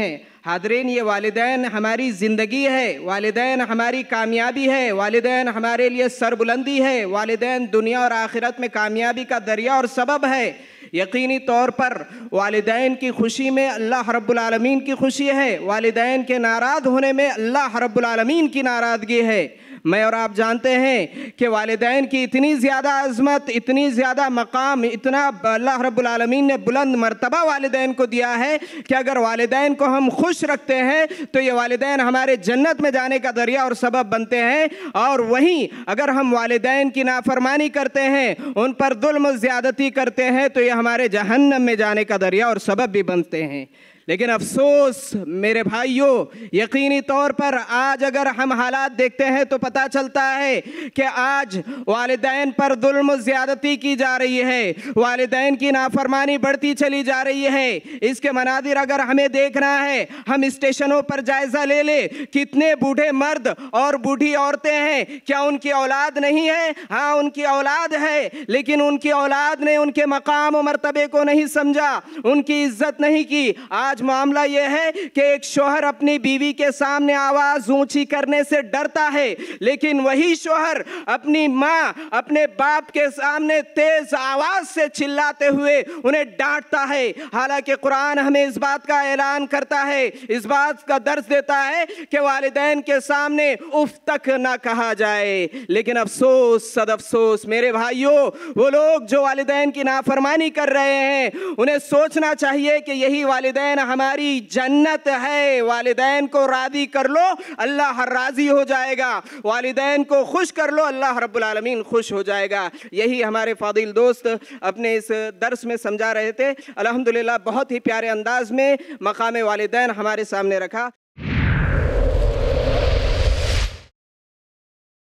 हाज़रीन, ये वालिदैन हमारी ज़िंदगी है, वालिदैन हमारी कामयाबी है, वालिदैन हमारे लिए सरबुलंदी है, वालिदैन दुनिया और आखिरत में कामयाबी का दरिया और सबब है। यकीनी तौर पर वालिदैन की खुशी में अल्लाह रब्बुल आलमीन की खुशी है, वालिदैन के नाराज़ होने में अल्लाह रब्बुल आलमीन की नाराज़गी है। मैं और आप जानते हैं कि वालिदैन की इतनी ज़्यादा अज़मत, इतनी ज़्यादा मकाम, इतना अल्लाह रब्बुल आलमीन ने बुलंद मर्तबा वालिदैन को दिया है कि अगर वालिदैन को हम खुश रखते हैं तो ये वालिदैन हमारे जन्नत में जाने का दरिया और सबब बनते हैं। और वहीं अगर हम वालिदैन की नाफरमानी करते हैं, उन पर जुल्म ज़्यादती करते हैं, तो ये हमारे जहन्नम में जाने का दरिया और सबब भी बनते हैं। लेकिन अफसोस मेरे भाइयों, यकीनी तौर पर आज अगर हम हालात देखते हैं तो पता चलता है कि आज वालिदैन पर जुल्म ज़्यादती की जा रही है, वालिदैन की नाफरमानी बढ़ती चली जा रही है। इसके मनादिर अगर हमें देखना है, हम स्टेशनों पर जायज़ा ले ले, कितने बूढ़े मर्द और बूढ़ी औरतें हैं, क्या उनकी औलाद नहीं है? हाँ, उनकी औलाद है, लेकिन उनकी औलाद ने उनके मकाम और मर्तबे को नहीं समझा, उनकी इज्जत नहीं की। आज मामला यह है कि एक शौहर अपनी बीवी के सामने आवाज ऊंची करने से डरता है, लेकिन वही शौहर अपनी माँ, अपने बाप के सामने तेज आवाज से चिल्लाते हुए उन्हें डांटता है। हालांकि कुरान हमें इस बात का ऐलान करता है, इस बात का दर्स देता है कि वालिदैन के सामने उफ तक ना कहा जाए। लेकिन अफसोस, सद अफसोस मेरे भाइयों, वो लोग जो वालिदैन की नाफरमानी कर रहे हैं, उन्हें सोचना चाहिए कि यही वालिदैन हमारी जन्नत है। वालिदैन को राज़ी कर लो, अल्लाह राज़ी हो जाएगा। वालिदैन को खुश कर लो, अल्लाह रब्बुल आलमीन खुश हो जाएगा। यही हमारे फादिल दोस्त अपने इस दर्स में समझा रहे थे। अल्हम्दुलिल्लाह बहुत ही प्यारे अंदाज में मकाम वालिदैन हमारे सामने रखा।